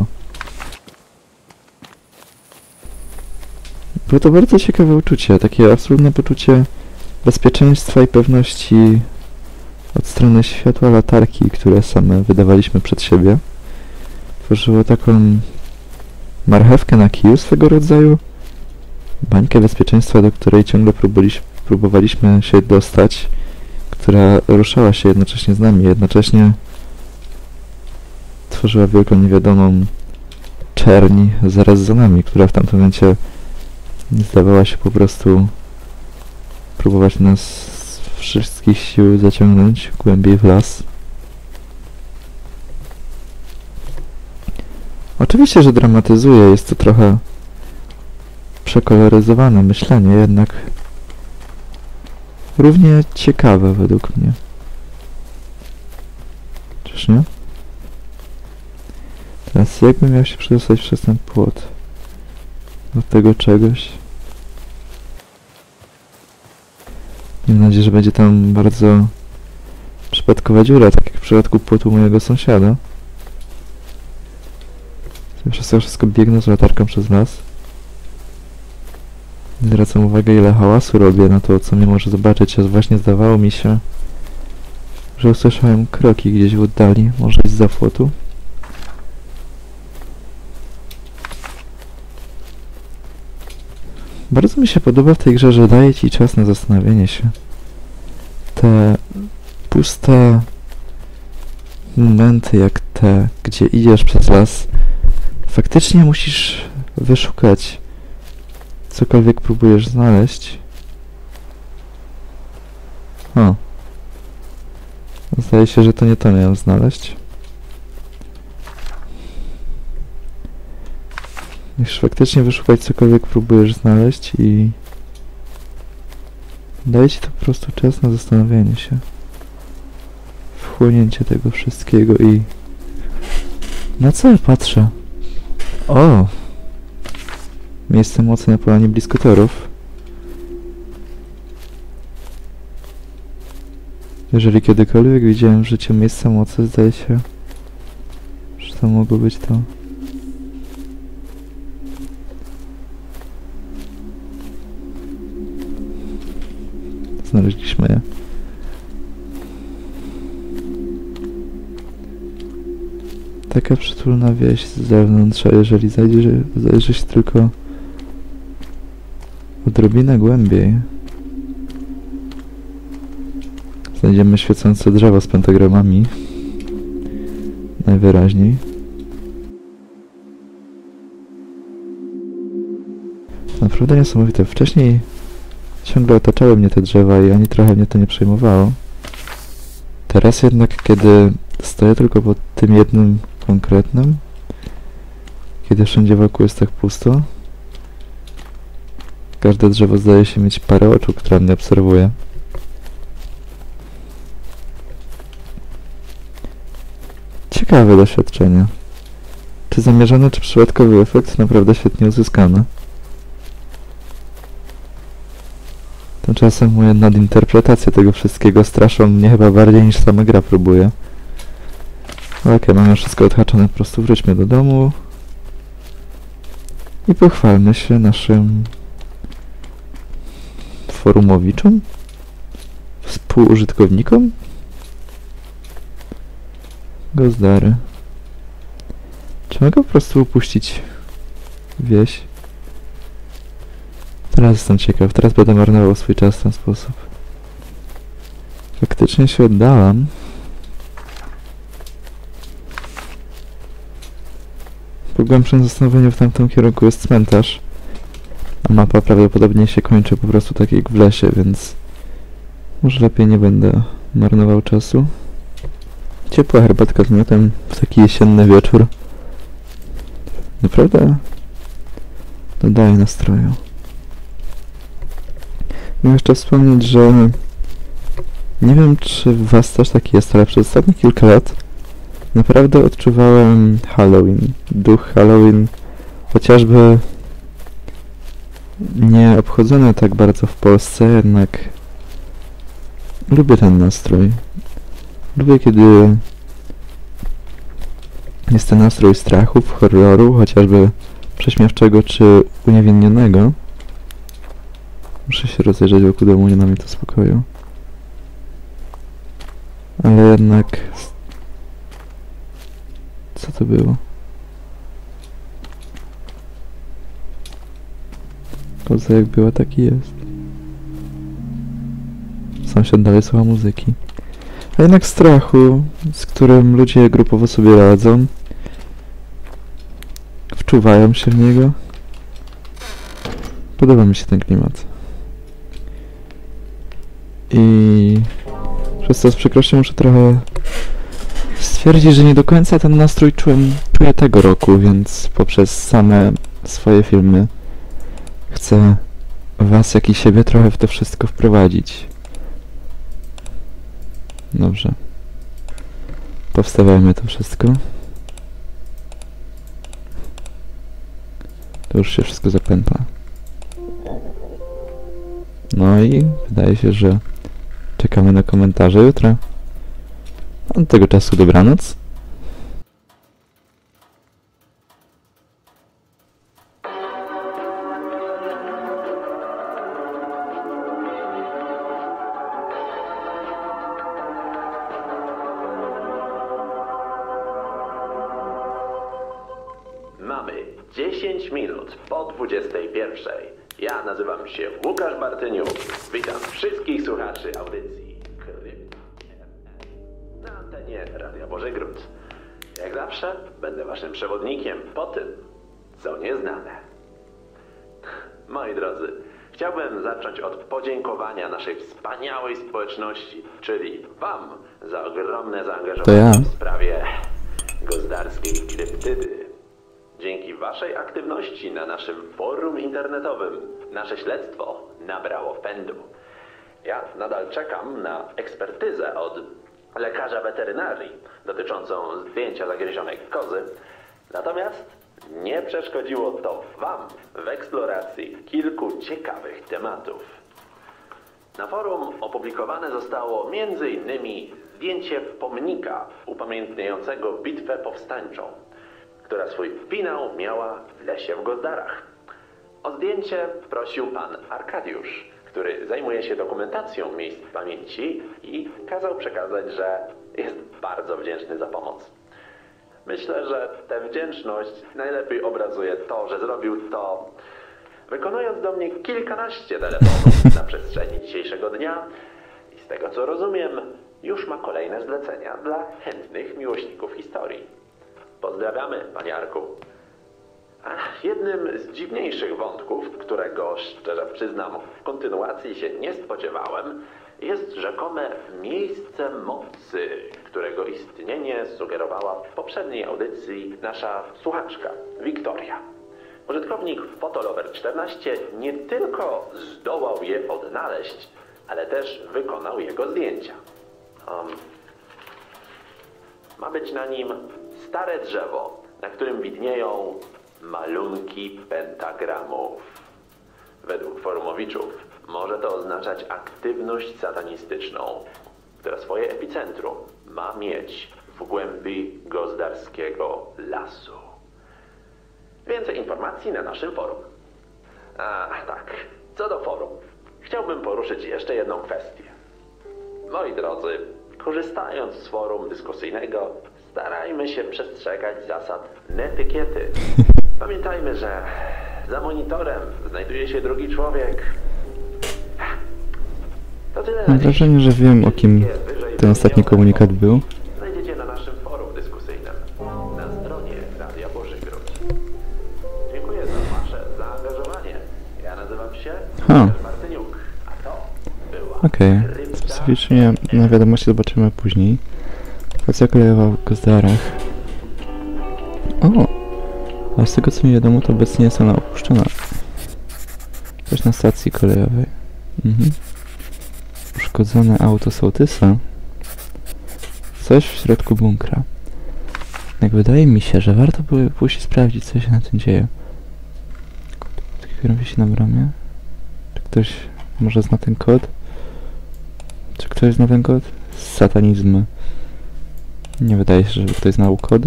Było to bardzo ciekawe uczucie. Takie absolutne poczucie bezpieczeństwa i pewności od strony światła latarki, które same wydawaliśmy przed siebie. Tworzyło taką marchewkę na kiju swego rodzaju. Bańkę bezpieczeństwa, do której ciągle próbowaliśmy się dostać, która ruszała się jednocześnie z nami, jednocześnie tworzyła wielką niewiadomą czerń zaraz za nami, która w tamtym momencie zdawała się po prostu próbować nas z wszystkich sił zaciągnąć głębiej w las. Oczywiście, że dramatyzuję, jest to trochę przekoloryzowane myślenie, jednak równie ciekawe według mnie. Czyż nie? Teraz jakbym miał się przedostać przez ten płot do tego czegoś? Mam nadzieję, że będzie tam bardzo przypadkowa dziura, tak jak w przypadku płotu mojego sąsiada. Przez to wszystko biegnę z latarką przez las. Zwracam uwagę, ile hałasu robię na to, co mnie może zobaczyć, a właśnie zdawało mi się, że usłyszałem kroki gdzieś w oddali, może zza płotu. Bardzo mi się podoba w tej grze, że daje ci czas na zastanowienie się. Te puste momenty jak te, gdzie idziesz przez las, faktycznie musisz wyszukać cokolwiek próbujesz znaleźć. O. Zdaje się, że to nie to miałem znaleźć. Musisz faktycznie wyszukać cokolwiek próbujesz znaleźć i daje ci to po prostu czas na zastanowienie się. Wchłonięcie tego wszystkiego i... Na co ja patrzę? O! Miejsce mocy na polanie blisko torów. Jeżeli kiedykolwiek widziałem w życiu miejsce mocy, zdaje się, że to mogło być to. Znaleźliśmy je. Taka przytulna wieś z zewnątrz, a jeżeli zajrzysz tylko odrobinę głębiej, znajdziemy świecące drzewo z pentagramami. Najwyraźniej. Naprawdę niesamowite. Wcześniej ciągle otaczały mnie te drzewa i ani trochę mnie to nie przejmowało. Teraz jednak, kiedy stoję tylko pod tym jednym konkretnym, kiedy wszędzie wokół jest tak pusto, każde drzewo zdaje się mieć parę oczu, które mnie obserwuje. Ciekawe doświadczenie. Czy zamierzony, czy przypadkowy efekt naprawdę świetnie uzyskany. Tymczasem moje nadinterpretacje tego wszystkiego straszą mnie chyba bardziej niż sama gra próbuje. Okej, mamy wszystko odhaczone, po prostu wróćmy do domu i pochwalmy się naszym forumowiczom, współużytkownikom. Gozdary. Czy mogę po prostu upuścić wieś? Teraz jestem ciekaw, teraz będę marnował swój czas w ten sposób. Faktycznie się oddałam. Po głębszym zastanowieniu w tamtym kierunku jest cmentarz. A mapa prawdopodobnie się kończy po prostu tak jak w lesie, więc może lepiej nie będę marnował czasu. Ciepła herbatka z miodem w taki jesienny wieczór naprawdę dodaje nastroju. Miałem jeszcze wspomnieć, że nie wiem, czy w was też taki jest, ale przez ostatnie kilka lat naprawdę odczuwałem Halloween, duch Halloween, chociażby nie obchodzony tak bardzo w Polsce, jednak lubię ten nastrój. Lubię, kiedy jest ten nastrój strachów, horroru, chociażby prześmiewczego czy uniewinnionego. Muszę się rozejrzeć wokół domu, nie da mi to spokoju. Ale jednak... Co to było? Poza jak była, taki jest. Sąsiad dalej słucha muzyki. A jednak strachu, z którym ludzie grupowo sobie radzą, wczuwają się w niego. Podoba mi się ten klimat. I przez to z przykrością muszę trochę stwierdzić, że nie do końca ten nastrój czuję tego roku, więc poprzez same swoje filmy chcę was, jak i siebie, trochę w to wszystko wprowadzić. Dobrze. powstawajmy to wszystko. To już się wszystko zapętla. No i wydaje się, że czekamy na komentarze jutro. Od tego czasu dobranoc. Mamy 10 minut po 21. Ja nazywam się Łukasz Bartyniuk. Witam wszystkich słuchaczy audycji Krypta na antenie Radia Bożygród. Jak zawsze będę waszym przewodnikiem po tym, co nieznane. Moi drodzy, chciałbym zacząć od podziękowania naszej wspaniałej społeczności, czyli wam za ogromne zaangażowanie w sprawie gozdarskiej kryptydy. Dzięki waszej aktywności na naszym forum internetowym nasze śledztwo nabrało pędu. Ja nadal czekam na ekspertyzę od lekarza weterynarii dotyczącą zdjęcia zagryzionej kozy. Natomiast nie przeszkodziło to wam w eksploracji kilku ciekawych tematów. Na forum opublikowane zostało m.in. zdjęcie pomnika upamiętniającego bitwę powstańczą, która swój finał miała w lesie w Gozdarach. O zdjęcie prosił pan Arkadiusz, który zajmuje się dokumentacją miejsc pamięci i kazał przekazać, że jest bardzo wdzięczny za pomoc. Myślę, że tę wdzięczność najlepiej obrazuje to, że zrobił to wykonując do mnie kilkanaście telefonów na przestrzeni dzisiejszego dnia i z tego co rozumiem, już ma kolejne zlecenia dla chętnych miłośników historii. Pozdrawiamy, panie Arku. Jednym z dziwniejszych wątków, którego, szczerze przyznam, w kontynuacji się nie spodziewałem, jest rzekome miejsce mocy, którego istnienie sugerowała w poprzedniej audycji nasza słuchaczka, Wiktoria. Użytkownik Fotolover14 nie tylko zdołał je odnaleźć, ale też wykonał jego zdjęcia. Ma być na nim stare drzewo, na którym widnieją malunki pentagramów. Według forumowiczów może to oznaczać aktywność satanistyczną, która swoje epicentrum ma mieć w głębi gozdarskiego lasu. Więcej informacji na naszym forum. Tak, co do forum, chciałbym poruszyć jeszcze jedną kwestię. Moi drodzy, korzystając z forum dyskusyjnego, starajmy się przestrzegać zasad netykiety. Pamiętajmy, że za monitorem znajduje się drugi człowiek. To tyle. Mam wrażenie, że wiem, o kim ten ostatni komunikat był. Znajdziecie na naszym forum dyskusyjnym na stronie Radia Bożygród. Dziękuję za wasze zaangażowanie. Ja nazywam się Łukasz Bartyniuk, a to była Okej. Specyficznie na wiadomości zobaczymy później. Stacja kolejowa w Gozdarach. O! A z tego co mi wiadomo, to obecnie jest ona opuszczona. Też na stacji kolejowej. Uszkodzone auto sołtysa. Coś w środku bunkra. Jak wydaje mi się, że warto by pójść i sprawdzić, co się na tym dzieje. Kod wisi na bramie. Czy ktoś może zna ten kod? Czy ktoś zna ten kod? Satanizmy. Nie wydaje się, żeby ktoś znał kod.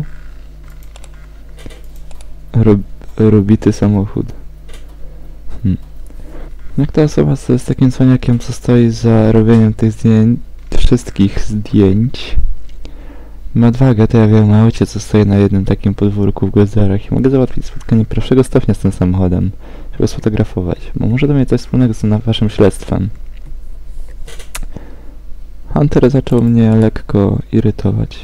Robity samochód. Jak ta osoba z takim cwaniakiem, co stoi za robieniem tych zdjęć, wszystkich zdjęć, ma odwagę, to ja wiem o aucie, co stoi na jednym takim podwórku w Gozdarach i mogę załatwić spotkanie pierwszego stopnia z tym samochodem, żeby sfotografować, bo może to mieć coś wspólnego z waszym śledztwem. Hunter zaczął mnie lekko irytować.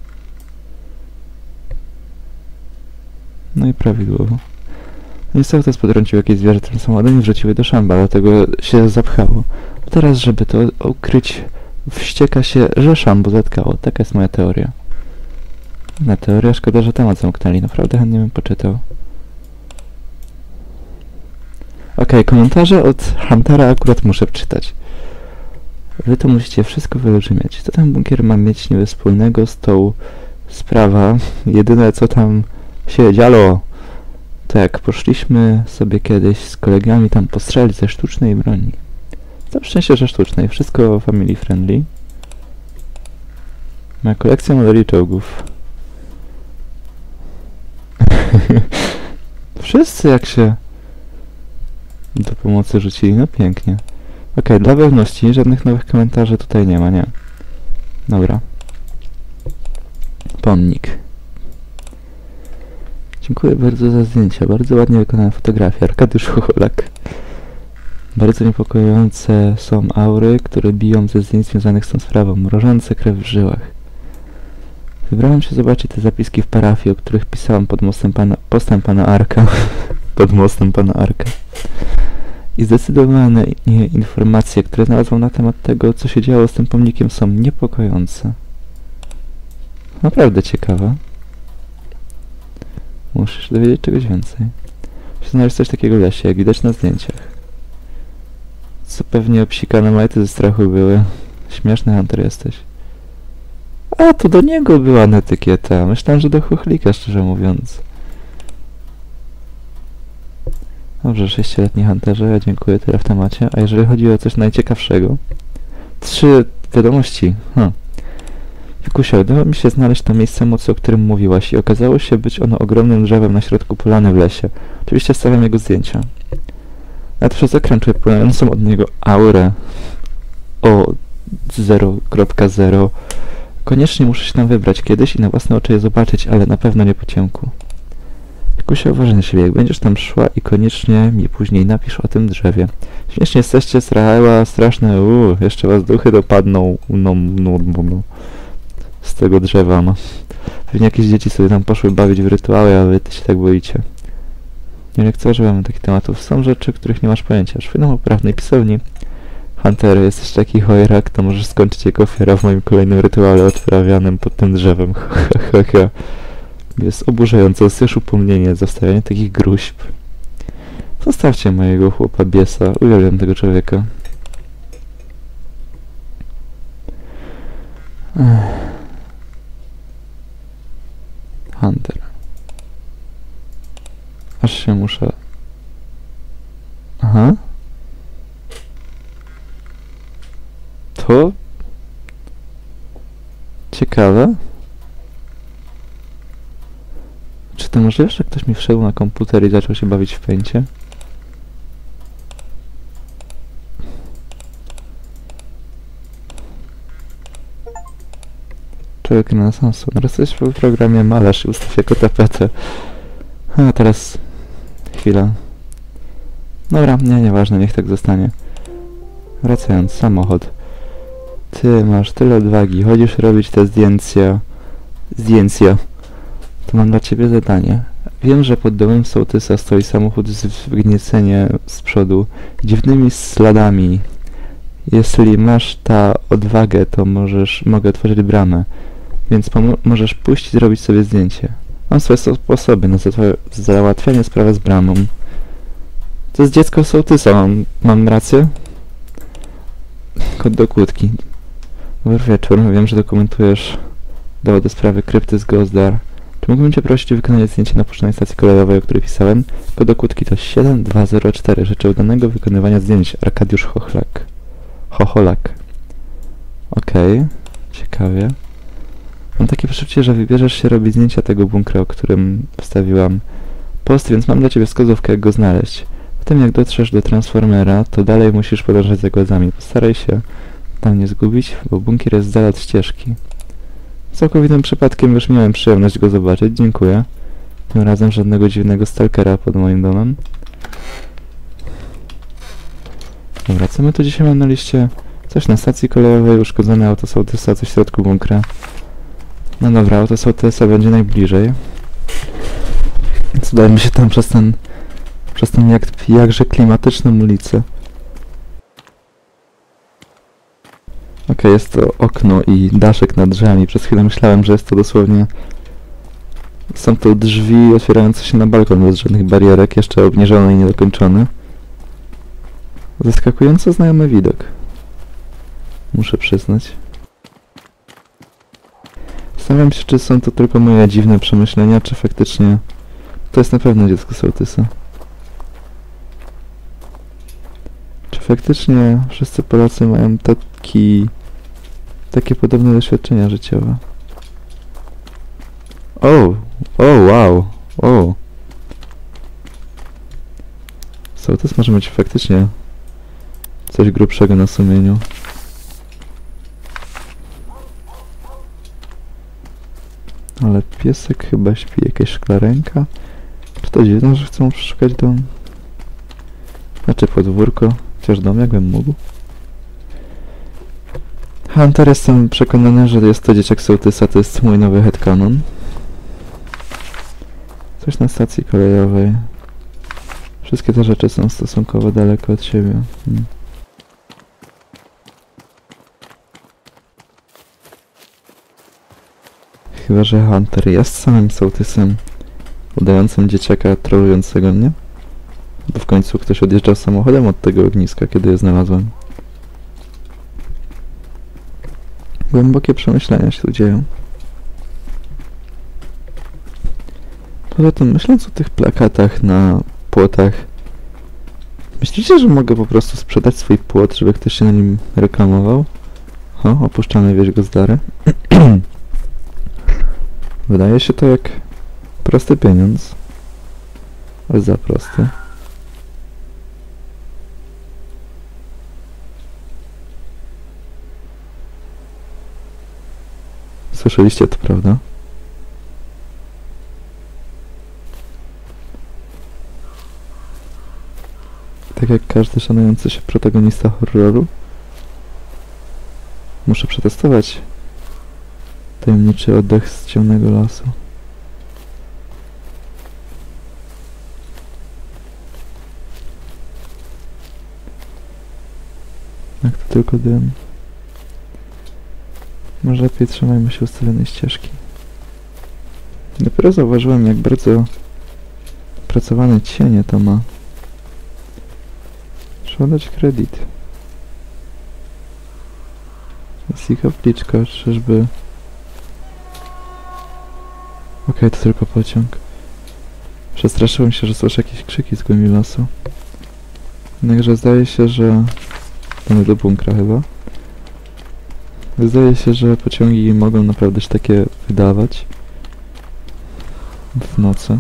No i prawidłowo. Niestety to podrącił jakieś zwierzę tym samochodem i wrzuciły do szamba, dlatego się zapchało. A teraz, żeby to ukryć, wścieka się, że szambo zatkało. Taka jest moja teoria. Na teoria, szkoda, że temat zamknęli. Naprawdę chętnie bym poczytał. Okej, komentarze od Huntera akurat muszę czytać. Wy to musicie wszystko wyolbrzymiać. Co ten bunkier ma mieć niby wspólnego z tą sprawa? Jedyne co tam się działo, to jak poszliśmy sobie kiedyś z kolegami tam postrzelić ze sztucznej broni. Całe szczęście, że sztucznej. Wszystko family friendly. Moja kolekcja modeli czołgów. Wszyscy jak się do pomocy rzucili, no pięknie. Okej, dla pewności żadnych nowych komentarzy tutaj nie ma, nie. Dobra. Pomnik. Dziękuję bardzo za zdjęcia, bardzo ładnie wykonana fotografia. Arkadiusz Chocholak. Bardzo niepokojące są aury, które biją ze zdjęć związanych z tą sprawą, mrożące krew w żyłach. Wybrałem się zobaczyć te zapiski w parafii, o których pisałam pod postem pana Arka. Pod mostem pana Arka. I zdecydowane informacje, które znalazłam na temat tego, co się działo z tym pomnikiem, są niepokojące. Naprawdę ciekawe. Musisz dowiedzieć czegoś więcej. Muszę znaleźć coś takiego w lesie, jak widać na zdjęciach. Co pewnie obsikane majty ze strachu były. Śmieszny Hunter jesteś. A, to do niego była etykieta. Myślałem, że do chochlika, szczerze mówiąc. Dobrze, 6-letni Hunterze, ja dziękuję, tyle w temacie. A jeżeli chodzi o coś najciekawszego? 3 wiadomości. Wikusia, udało mi się znaleźć to miejsce mocy, o którym mówiłaś i okazało się być ono ogromnym drzewem na środku polany w lesie. Oczywiście stawiam jego zdjęcia. Nawet przez ekran czuję płynącą od niego aurę o 0.0. Koniecznie muszę się tam wybrać kiedyś i na własne oczy je zobaczyć, ale na pewno nie po ciemku. Wikusia, uważaj na siebie, jak będziesz tam szła i koniecznie mi później napisz o tym drzewie. Śmiesznie jesteście, straszne, jeszcze was duchy dopadną, no. Z tego drzewa, no. Pewnie jakieś dzieci sobie tam poszły bawić w rytuały, a wy się tak boicie. Nie lekceważyłem takich tematów. Są rzeczy, których nie masz pojęcia. Szły nam poprawnej pisowni. Hunter, jesteś taki chojrak, to możesz skończyć jako ofiara w moim kolejnym rytuale odprawianym pod tym drzewem. Jest oburzające, słysz upomnienie za stawianie takich gruźb. Zostawcie mojego chłopa Biesa. Uwielbiam tego człowieka. Hunter. Aż się muszę... Aha. To... Ciekawe. Czy to możliwe, że ktoś mi wszedł na komputer i zaczął się bawić w Paincie? Człowiek renesansu. Narysujesz w programie malarz i ustaw jako tapetę. A teraz... Chwila. Dobra, nieważne, niech tak zostanie. Wracając, samochód. Ty masz tyle odwagi, chodzisz robić te zdjęcia. To mam dla ciebie zadanie. Wiem, że pod domem sołtysa stoi samochód z wgniecenie z przodu, dziwnymi śladami. Jeśli masz ta odwagę, to mogę otworzyć bramę. Więc możesz pójść i zrobić sobie zdjęcie. Mam swoje sposoby na załatwianie sprawy z bramą. To jest dziecko sołtysa, mam rację? Kod do kłódki. Dobry wieczór, wiem, że dokumentujesz dowody sprawy krypty z Gozdar. Czy mógłbym cię prosić o wykonanie zdjęcia na puszczonej stacji kolejowej, o której pisałem? Kod do kłódki to 7204. Życzę udanego wykonywania zdjęć. Arkadiusz Chocholak. Okej. Ciekawie. Mam takie przeczucie, że wybierzesz się robić zdjęcia tego bunkra, o którym wstawiłam post, więc mam dla ciebie wskazówkę, jak go znaleźć. Potem jak dotrzesz do Transformera, to dalej musisz podążać za głazami. Postaraj się tam nie zgubić, bo bunkier jest z dala od ścieżki. Całkowitym przypadkiem już miałem przyjemność go zobaczyć, dziękuję. Tym razem żadnego dziwnego stalkera pod moim domem. Dobra, co my tu dzisiaj mamy na liście? Coś na stacji kolejowej, uszkodzone auto sołtysa, coś w środku bunkra. No dobra, auto sołtysa będzie najbliżej. Udajmy się tam przez ten jakże klimatyczną ulicę. Okej, jest to okno i daszek nad drzwiami. Przez chwilę myślałem, że jest to dosłownie... Są to drzwi otwierające się na balkon bez żadnych barierek, jeszcze obniżony i niedokończony. Zaskakująco znajomy widok. Muszę przyznać. Zastanawiam się, czy są to tylko moje dziwne przemyślenia, czy faktycznie to jest na pewno dziecko sołtysa. Czy faktycznie wszyscy Polacy mają takie podobne doświadczenia życiowe? Wow! Sołtys może mieć faktycznie coś grubszego na sumieniu. Ale piesek chyba śpi, jakaś szklarenka. Czy to dziwne, że chcą przeszukać dom? Znaczy podwórko, chociaż dom jakbym mógł. Hunter, jestem przekonany, że jest to dzieciak sołtysa, to jest mój nowy headcanon. Coś na stacji kolejowej. Wszystkie te rzeczy są stosunkowo daleko od siebie. Chyba że Hunter jest samym sołtysem udającym dzieciaka trolującego mnie. Bo w końcu ktoś odjeżdżał samochodem od tego ogniska, kiedy je znalazłem. Głębokie przemyślenia się tu dzieją. Poza tym, myśląc o tych plakatach na płotach, myślicie, że mogę po prostu sprzedać swój płot, żeby ktoś się na nim reklamował? Opuszczamy wieś Gozdary. Wydaje się to jak prosty pieniądz. Ale za prosty. Słyszeliście to, prawda? Tak jak każdy szanujący się protagonista horroru, muszę przetestować tajemniczy oddech z ciemnego lasu. Jak to tylko dym. Może lepiej trzymajmy się ustawionej ścieżki. Dopiero zauważyłem, jak bardzo opracowane cienie to ma. Trzeba dać kredyt. Jest ich kapliczka, czyżby... Okej, to tylko pociąg. Przestraszyłem się, że słyszę jakieś krzyki z głębi lasu. Jednakże zdaje się, że... Mamy do bunkra chyba. Zdaje się, że pociągi mogą naprawdę się takie wydawać w nocy.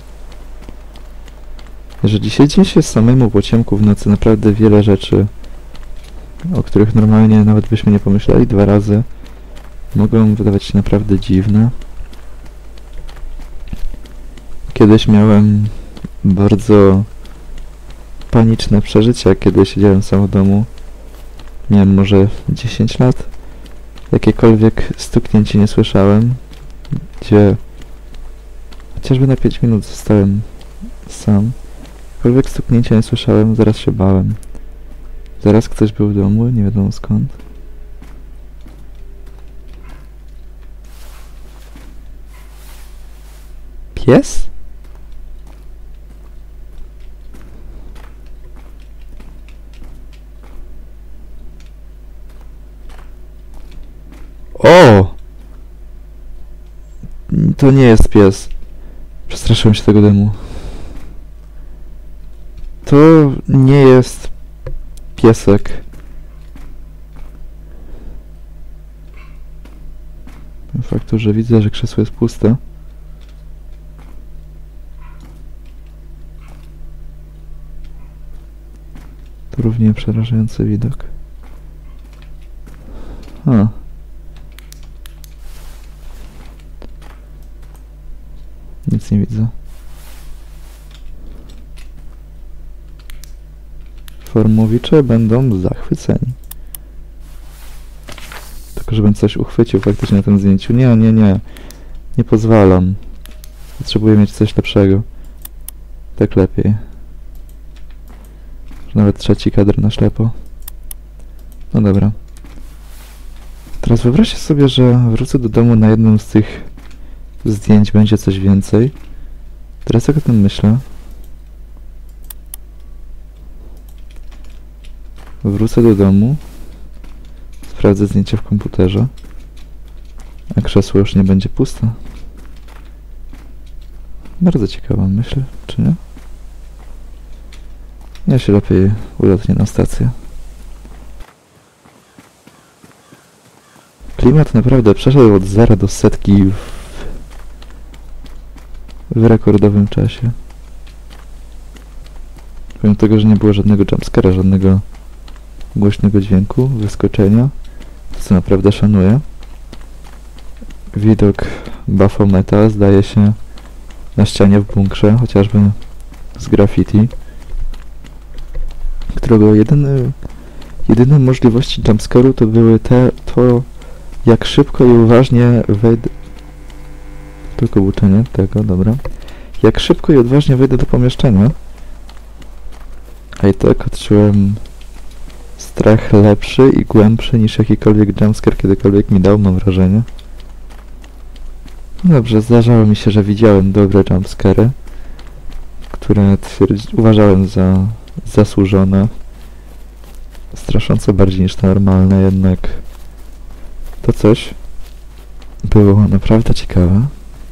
Że siedzi się samemu po ciemku w nocy, naprawdę wiele rzeczy, o których normalnie nawet byśmy nie pomyśleli 2 razy, mogą wydawać się naprawdę dziwne. Kiedyś miałem bardzo paniczne przeżycia, kiedy siedziałem sam w domu. Miałem może 10 lat. Jakiekolwiek stuknięcie nie słyszałem, gdzie chociażby na 5 minut zostałem sam. Jakiekolwiek stuknięcia nie słyszałem, zaraz się bałem. Zaraz ktoś był w domu, nie wiadomo skąd. Pies? O! To nie jest pies. Przestraszyłem się tego dymu. To nie jest piesek. Faktu, że widzę, że krzesło jest puste. To równie przerażający widok. Nic nie widzę. Formowicze będą zachwyceni. Tylko żebym coś uchwycił faktycznie na tym zdjęciu. Nie. Nie pozwalam. Potrzebuję mieć coś lepszego. Tak lepiej. Nawet 3. kadr na ślepo. No dobra. Teraz wyobraźcie sobie, że wrócę do domu, na jednym z tych zdjęć będzie coś więcej. Teraz jak o tym myślę, wrócę do domu, sprawdzę zdjęcia w komputerze. A krzesło już nie będzie puste. Bardzo ciekawa myśl, czy nie? Ja się lepiej ulatnię na stację. Klimat naprawdę przeszedł od 0 do 100 w rekordowym czasie. Pomimo tego, że nie było żadnego jumpscare'a, żadnego głośnego dźwięku, wyskoczenia, to co naprawdę szanuję. Widok Baphometa zdaje się na ścianie w bunkrze, chociażby z graffiti, którego jedyne możliwości jumpscare'u to były to jak szybko i uważnie wejdę... Tylko buczenie tego, dobra. Jak szybko i odważnie wejdę do pomieszczenia. A i tak odczułem strach lepszy i głębszy niż jakikolwiek jumpscare kiedykolwiek mi dał, mam wrażenie. Dobrze, zdarzało mi się, że widziałem dobre jumpscary, które uważałem za zasłużone. Strasząco bardziej niż te normalne, jednak to coś było naprawdę ciekawe.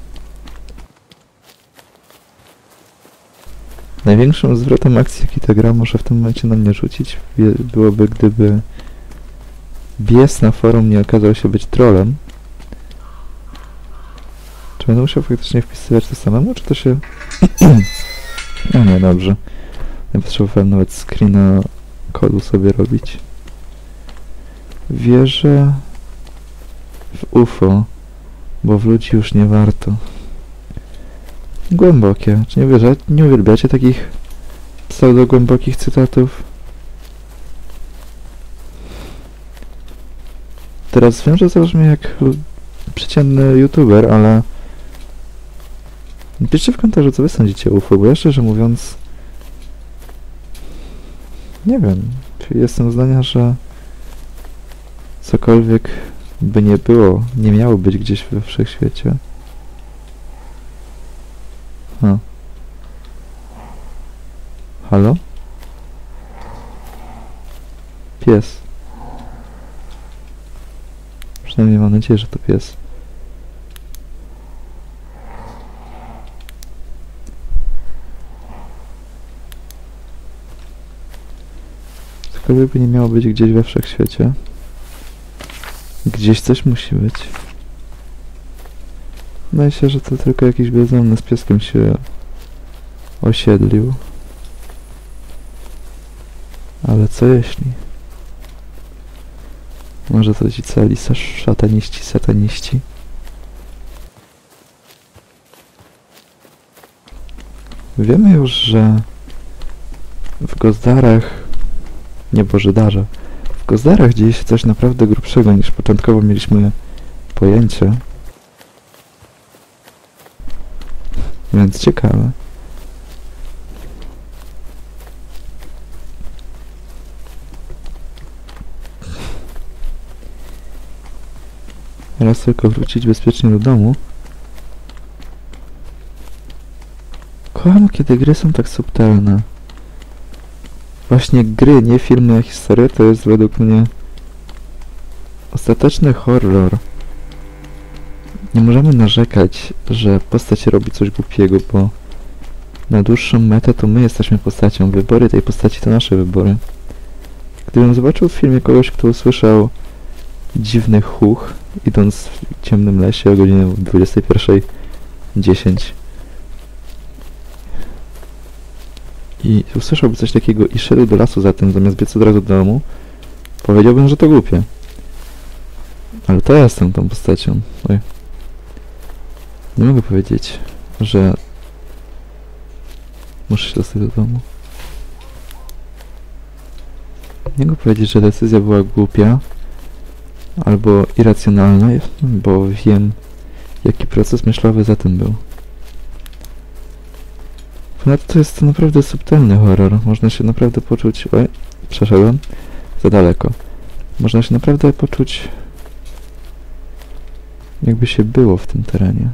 Największym zwrotem akcji, jaki ta gra może w tym momencie na mnie rzucić, byłoby, gdyby bies na forum nie okazał się być trollem. Czy będę musiał faktycznie wpisywać to samemu, czy to się... No nie, dobrze. Nie potrzebowałem nawet screena kodu sobie robić. Wierzę w UFO, bo w ludzi już nie warto. Głębokie. Czy nie uwielbiacie takich pseudo-głębokich cytatów? Teraz wiem, że zabrzmi jak przeciętny youtuber, ale piszcie w komentarzu, co wy sądzicie o UFO, bo ja szczerze mówiąc nie wiem. Jestem zdania, że cokolwiek by nie było, nie miało być gdzieś we wszechświecie. Halo? Pies. Przynajmniej mam nadzieję, że to pies. Cokolwiek by nie miało być gdzieś we wszechświecie. Gdzieś coś musi być. Wydaje się, że to tylko jakiś bezdomny z pieskiem się osiedlił. Ale co jeśli? Może to ci cali sataniści? Wiemy już, że w Gozdarach, nie Bożydarze, w Gozdarach dzieje się coś naprawdę grubszego niż początkowo mieliśmy pojęcie. Więc ciekawe. Teraz tylko wrócić bezpiecznie do domu. Kocham, kiedy gry są tak subtelne. Właśnie gry, nie filmy, a historie, to jest według mnie ostateczny horror. Nie możemy narzekać, że postać robi coś głupiego, bo na dłuższą metę to my jesteśmy postacią. Wybory tej postaci to nasze wybory. Gdybym zobaczył w filmie kogoś, kto usłyszał dziwny huch, idąc w ciemnym lesie o godzinie 21:10 i usłyszałby coś takiego i szedł do lasu za tym, zamiast biec od razu do domu, powiedziałbym, że to głupie. Ale to ja jestem tą postacią. Oj. Nie mogę powiedzieć, że muszę się dostać do domu. Nie mogę powiedzieć, że decyzja była głupia albo irracjonalna, bo wiem, jaki proces myślowy za tym był. Ponadto to jest to naprawdę subtelny horror. Można się naprawdę poczuć... Oj, przeszedłem za daleko. Można się naprawdę poczuć, jakby się było w tym terenie.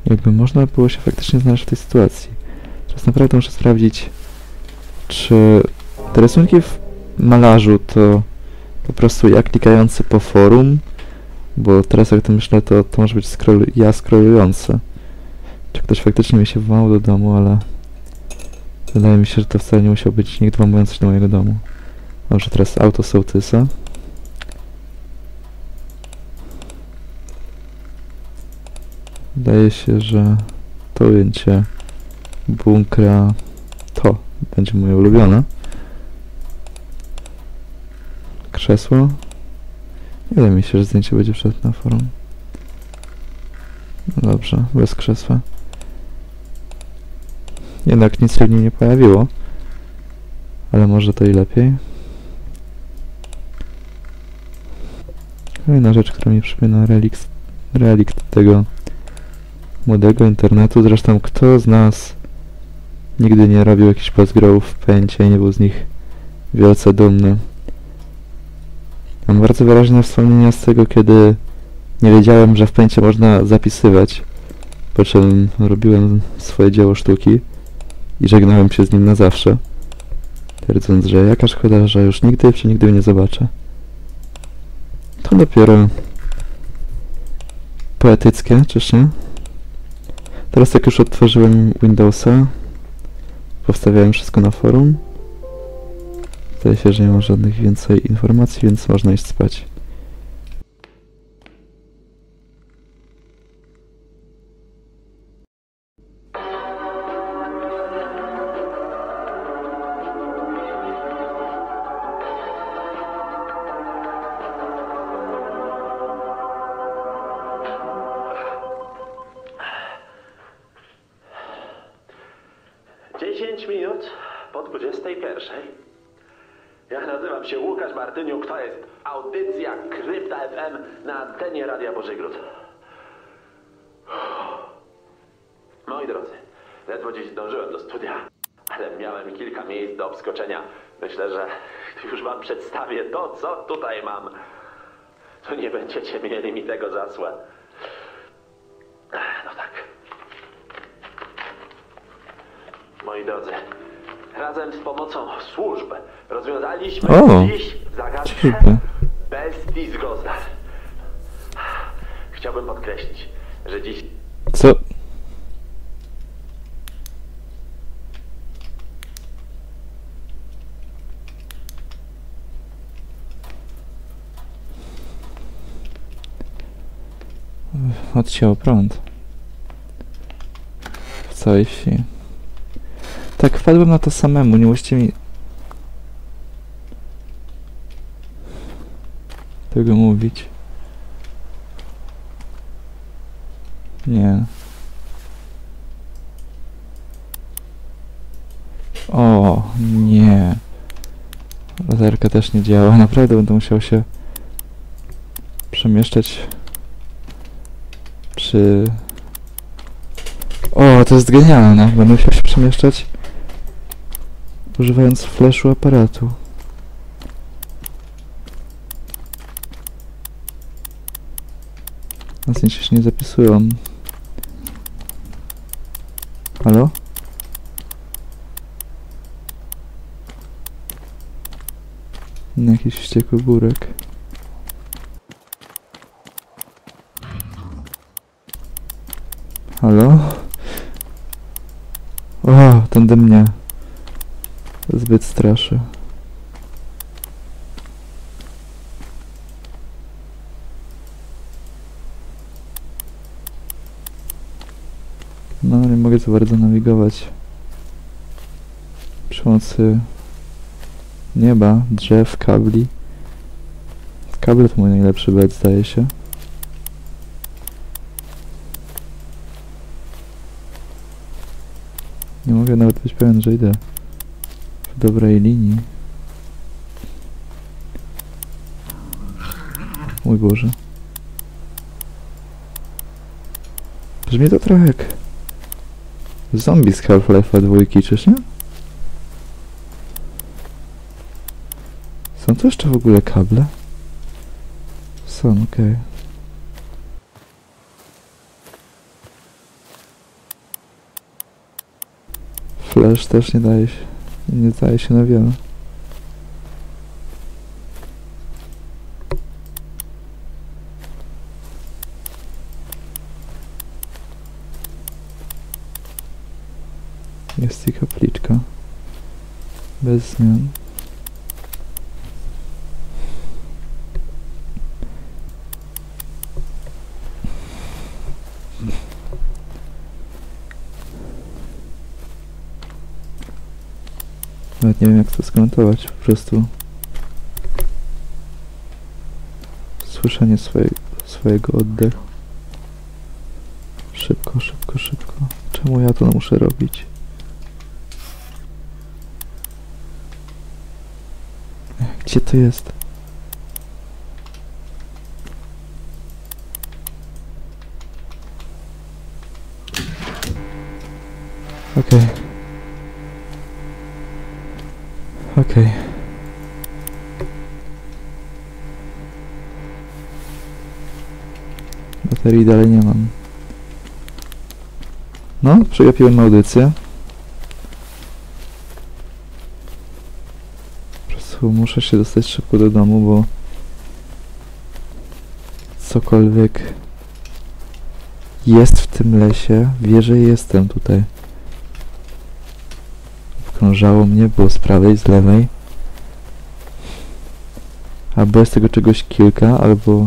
jakby można było się faktycznie znaleźć w tej sytuacji. Teraz naprawdę muszę sprawdzić, czy te rysunki w malarzu to po prostu ja klikający po forum, bo teraz jak to myślę, to może być ja scrollujący. Czy ktoś faktycznie mi się włamał do domu, ale wydaje mi się, że to wcale nie musiał być nikt włamujący się do mojego domu. Dobrze, teraz auto sołtysa. Wydaje się, że to ujęcie bunkra to będzie moje ulubione. Krzesło. Nie wydaje mi się, że zdjęcie będzie wszedł na forum. No dobrze, bez krzesła. Jednak nic się w nim nie pojawiło. Ale może to i lepiej. Kolejna rzecz, która mi przypomina relikt tego młodego internetu. Zresztą kto z nas nigdy nie robił jakichś postgrowów w Paincie i nie był z nich wielce dumny. Mam bardzo wyraźne wspomnienia z tego, kiedy nie wiedziałem, że w Paincie można zapisywać, po czym robiłem swoje dzieło sztuki i żegnałem się z nim na zawsze, twierdząc, że jaka szkoda, że już nigdy czy nigdy nie zobaczę. To dopiero poetyckie, czyż nie? Teraz jak już odtworzyłem Windowsa, powstawiałem wszystko na forum. Zdaje się, że nie ma żadnych więcej informacji, więc można iść spać. Po 21. Ja nazywam się Łukasz Martyniuk, to jest audycja Krypta FM na antenie Radia Bożygród. Moi drodzy, ledwo dziś zdążyłem do studia, ale miałem kilka miejsc do obskoczenia. Myślę, że już wam przedstawię to, co tutaj mam. To nie będziecie mieli mi tego za złe. No tak. Moi drodzy, razem z pomocą służb rozwiązaliśmy dziś zagadkę bestii z Gozdar. Chciałbym podkreślić, że dziś... Co? Odciął prąd w całej wsi. Tak, wpadłem na to samemu, nie musicie mi tego mówić. Nie. O, nie. Latarka też nie działa. Naprawdę będę musiał się przemieszczać przy... O, to jest genialne. Będę musiał się przemieszczać używając flashu aparatu. Na zdjęcie się nie zapisują. Halo? Jakiś wściekły burek. Halo? O, ten dym mnie zbyt straszy. No, nie mogę za bardzo nawigować przy pomocy nieba, drzew, kabli. Kable to mój najlepszy bet, zdaje się. Nie mogę nawet być pewien, że idę w dobrej linii. Mój Boże. Brzmi to trochę jak zombie z Half-Life'a 2, czyż nie? Są tu jeszcze w ogóle kable? Są, okej. flash też nie daje się na wiele. Jest i kapliczka. Bez zmian. Nawet nie wiem, jak to skomentować, po prostu słyszenie swojego oddechu. Szybko, szybko, szybko. Czemu ja to muszę robić? Gdzie to jest? Okej. Okej. Baterii dalej nie mam. No, przegapiłem audycję. Po prostu muszę się dostać szybko do domu, bo cokolwiek jest w tym lesie, wie, że jestem tutaj. Krążało mnie, było z prawej, z lewej. Albo jest tego czegoś kilka, albo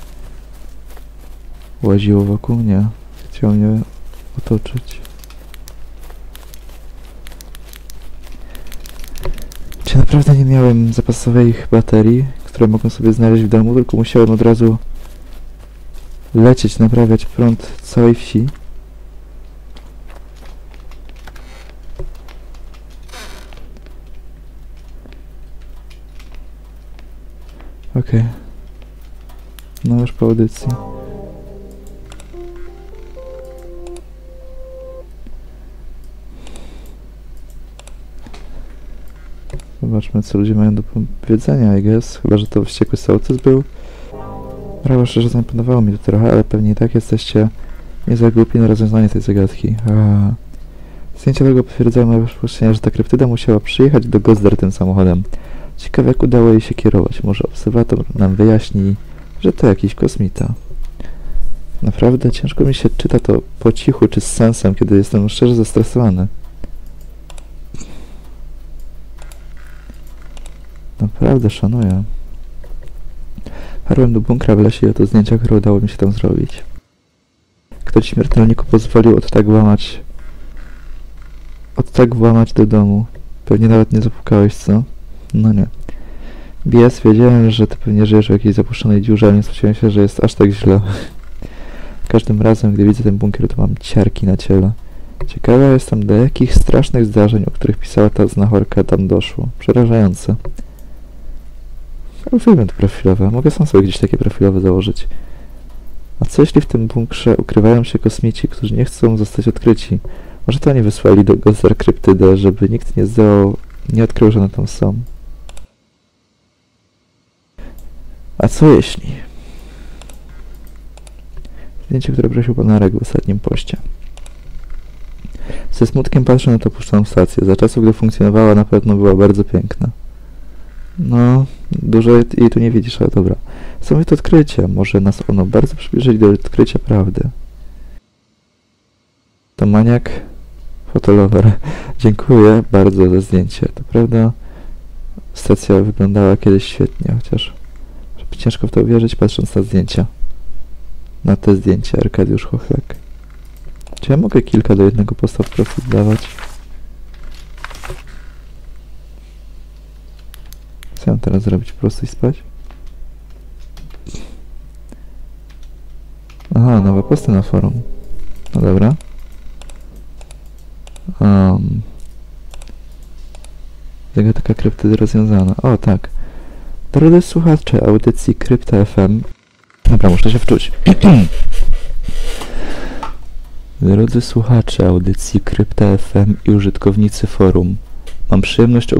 łaziło wokół mnie. Chciał mnie otoczyć. Czy naprawdę nie miałem zapasowej baterii, które mogłem sobie znaleźć w domu, tylko musiałem od razu lecieć, naprawiać prąd całej wsi. Okej. No już po audycji. Zobaczmy, co ludzie mają do powiedzenia, I guess. Chyba, że to wściekły sołtys był. Prawo szczerze zaimponowało mi to trochę, ale pewnie i tak jesteście nie za głupi na rozwiązanie tej zagadki. Zdjęcia tego potwierdzają moje przypuszczenie, że ta kryptyda musiała przyjechać do Gozdar tym samochodem. Ciekawe, jak udało jej się kierować. Może obserwator nam wyjaśni, że to jakiś kosmita. Naprawdę ciężko mi się czyta to po cichu czy z sensem, kiedy jestem szczerze zestresowany. Naprawdę szanuję. Parłem do bunkra w lesie i oto zdjęcia, które udało mi się tam zrobić. Ktoś śmiertelniku pozwolił od tak włamać do domu. Pewnie nawet nie zapukałeś, co? No nie. Bies, wiedziałem, że ty pewnie żyjesz w jakiejś zapuszczonej dziurze, ale nie spodziewałem się, że jest aż tak źle. Każdym razem, gdy widzę ten bunkier, to mam ciarki na ciele. Ciekawa jestem, do jakich strasznych zdarzeń, o których pisała ta znachorka, tam doszło. Przerażające. Uwielbiam te profilowe. Mogę sam sobie gdzieś takie profilowe założyć. A co jeśli w tym bunkrze ukrywają się kosmici, którzy nie chcą zostać odkryci? Może to oni wysłali do Gozdar kryptydę, żeby nikt nie odkrył, że one tam są. A co jeśli? Zdjęcie, które prosił pan Arek w ostatnim poście. Ze smutkiem patrzę na tę opuszczoną stację. Za czasów, gdy funkcjonowała, na pewno była bardzo piękna. No, dużo jej tu nie widzisz, ale dobra. Samo to odkrycie. Może nas ono bardzo przybliżyć do odkrycia prawdy. To maniak fotolover. Dziękuję bardzo za zdjęcie. To prawda, stacja wyglądała kiedyś świetnie, chociaż ciężko w to uwierzyć, patrząc na zdjęcia. Na te zdjęcia, Arkadiusz Chochlak. Czy ja mogę kilka do jednego posta w profil dawać? Co mam teraz zrobić? Po prostu i spać? Aha, nowe posty na forum. No dobra. Zagadka kryptydy rozwiązana. O, tak. Drodzy słuchacze audycji Krypta FM. Dobra, muszę się wczuć. Drodzy słuchacze audycji Krypta FM i użytkownicy forum. Mam przyjemność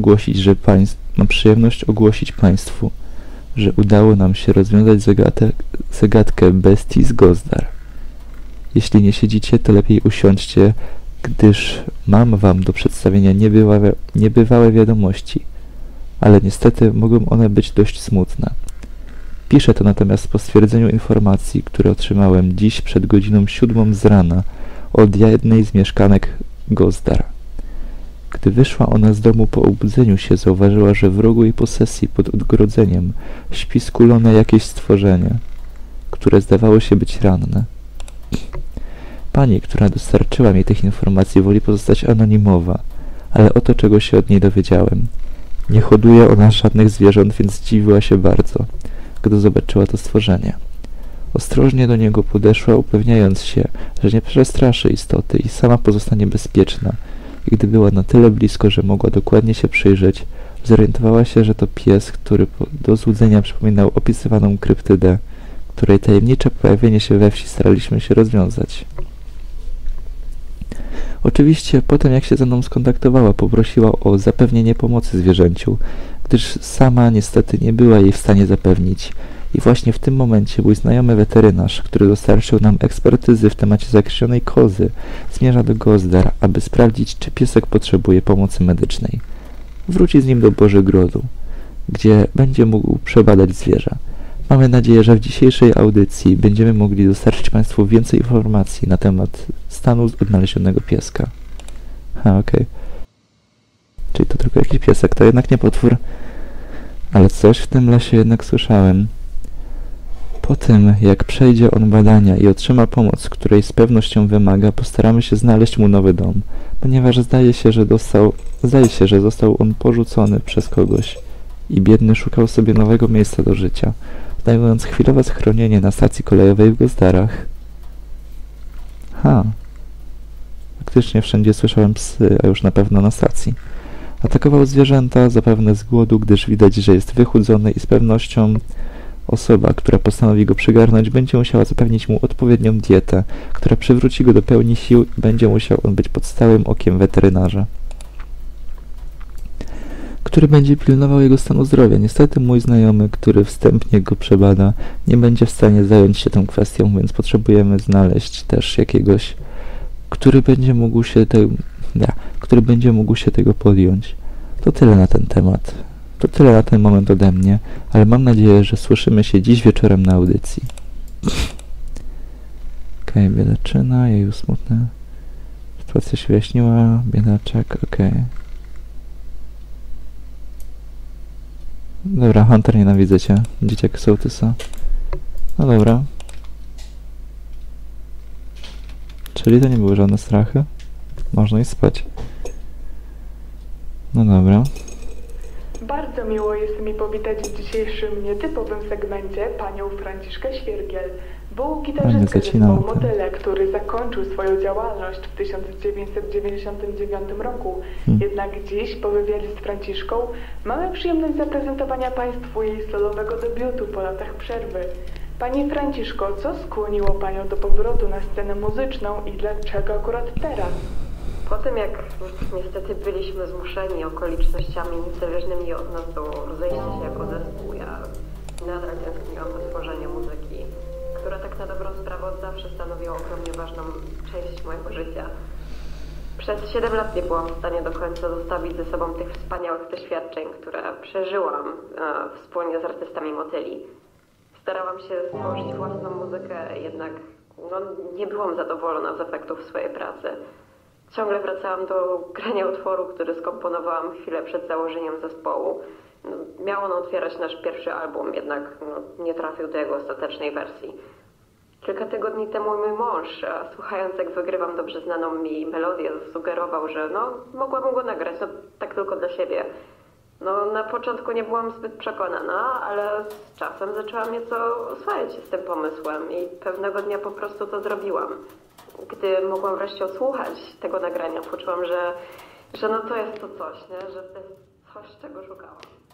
ogłosić Państwu, że udało nam się rozwiązać zagadkę bestii z Gozdar. Jeśli nie siedzicie, to lepiej usiądźcie, gdyż Mam wam do przedstawienia niebywałe wiadomości, ale niestety mogą one być dość smutne. Piszę to natomiast po stwierdzeniu informacji, które otrzymałem dziś przed godziną 7 z rana od jednej z mieszkanek Gozdar. Gdy wyszła ona z domu po obudzeniu się, zauważyła, że w rogu jej posesji pod odgrodzeniem śpi skulone jakieś stworzenie, które zdawało się być ranne. Pani, która dostarczyła mi tych informacji, woli pozostać anonimowa, ale oto czego się od niej dowiedziałem. Nie hoduje ona żadnych zwierząt, więc zdziwiła się bardzo, gdy zobaczyła to stworzenie. Ostrożnie do niego podeszła, upewniając się, że nie przestraszy istoty i sama pozostanie bezpieczna. I gdy była na tyle blisko, że mogła dokładnie się przyjrzeć, zorientowała się, że to pies, który do złudzenia przypominał opisywaną kryptydę, której tajemnicze pojawienie się we wsi staraliśmy się rozwiązać. Oczywiście, potem jak się ze mną skontaktowała, poprosiła o zapewnienie pomocy zwierzęciu, gdyż sama niestety nie była jej w stanie zapewnić. I właśnie w tym momencie mój znajomy weterynarz, który dostarczył nam ekspertyzy w temacie zakrwionej kozy, zmierza do Gozdar, aby sprawdzić, czy piesek potrzebuje pomocy medycznej. Wróci z nim do Bożegrodu, gdzie będzie mógł przebadać zwierzę. Mamy nadzieję, że w dzisiejszej audycji będziemy mogli dostarczyć Państwu więcej informacji na temat stanu odnalezionego pieska. Okej. Czyli to tylko jakiś piesek, to jednak nie potwór. Ale coś w tym lesie jednak słyszałem. Po tym, jak przejdzie on badania i otrzyma pomoc, której z pewnością wymaga, postaramy się znaleźć mu nowy dom, ponieważ zdaje się, że został on porzucony przez kogoś i biedny szukał sobie nowego miejsca do życia, znajdując chwilowe schronienie na stacji kolejowej w Gozdarach. Faktycznie wszędzie słyszałem psy, a już na pewno na stacji. Atakował zwierzęta, zapewne z głodu, gdyż widać, że jest wychudzony i z pewnością osoba, która postanowi go przygarnąć, będzie musiała zapewnić mu odpowiednią dietę, która przywróci go do pełni sił i będzie musiał on być pod stałym okiem weterynarza, który będzie pilnował jego stanu zdrowia. Niestety mój znajomy, który wstępnie go przebada, nie będzie w stanie zająć się tą kwestią, więc potrzebujemy znaleźć też jakiegoś, który będzie mógł się tego podjąć. To tyle na ten temat. To tyle na ten moment ode mnie, ale mam nadzieję, że słyszymy się dziś wieczorem na audycji. Okej, biedaczyna, jej smutne. Sytuacja się wyjaśniła, biedaczek, okej. Dobra, Hunter, nienawidzę cię. Dzieciak sołtysa. No dobra. Czyli to nie były żadne strachy? Można iść spać. No dobra. Bardzo miło jest mi powitać w dzisiejszym nietypowym segmencie panią Franciszkę Świergiel, byłą gitarzystkę zespołu Motyle, który zakończył swoją działalność w 1999 roku. Jednak dziś, po wywiadzie z Franciszką, mamy przyjemność zaprezentowania Państwu jej solowego debiutu po latach przerwy. Pani Franciszko, co skłoniło Panią do powrotu na scenę muzyczną i dlaczego akurat teraz? Po tym, jak niestety byliśmy zmuszeni okolicznościami niezależnymi od nas do rozejścia się jako zespół, ja nadal tęskniłam do tworzenia muzyki, która tak na dobrą sprawę od zawsze stanowiła ogromnie ważną część mojego życia. Przez 7 lat nie byłam w stanie do końca zostawić ze sobą tych wspaniałych doświadczeń, które przeżyłam wspólnie z artystami Motyli. Starałam się stworzyć własną muzykę, jednak nie byłam zadowolona z efektów swojej pracy. Ciągle wracałam do grania utworu, który skomponowałam chwilę przed założeniem zespołu. Miał on otwierać nasz pierwszy album, jednak nie trafił do jego ostatecznej wersji. Kilka tygodni temu mój mąż, słuchając jak wygrywam dobrze znaną mi melodię, sugerował, że mogłabym go nagrać, tak tylko dla siebie. Na początku nie byłam zbyt przekonana, ale z czasem zaczęłam nieco oswajać się z tym pomysłem i pewnego dnia po prostu to zrobiłam. Gdy mogłam wreszcie odsłuchać tego nagrania, poczułam, że to jest to coś, nie? Że to jest coś, czego szukałam.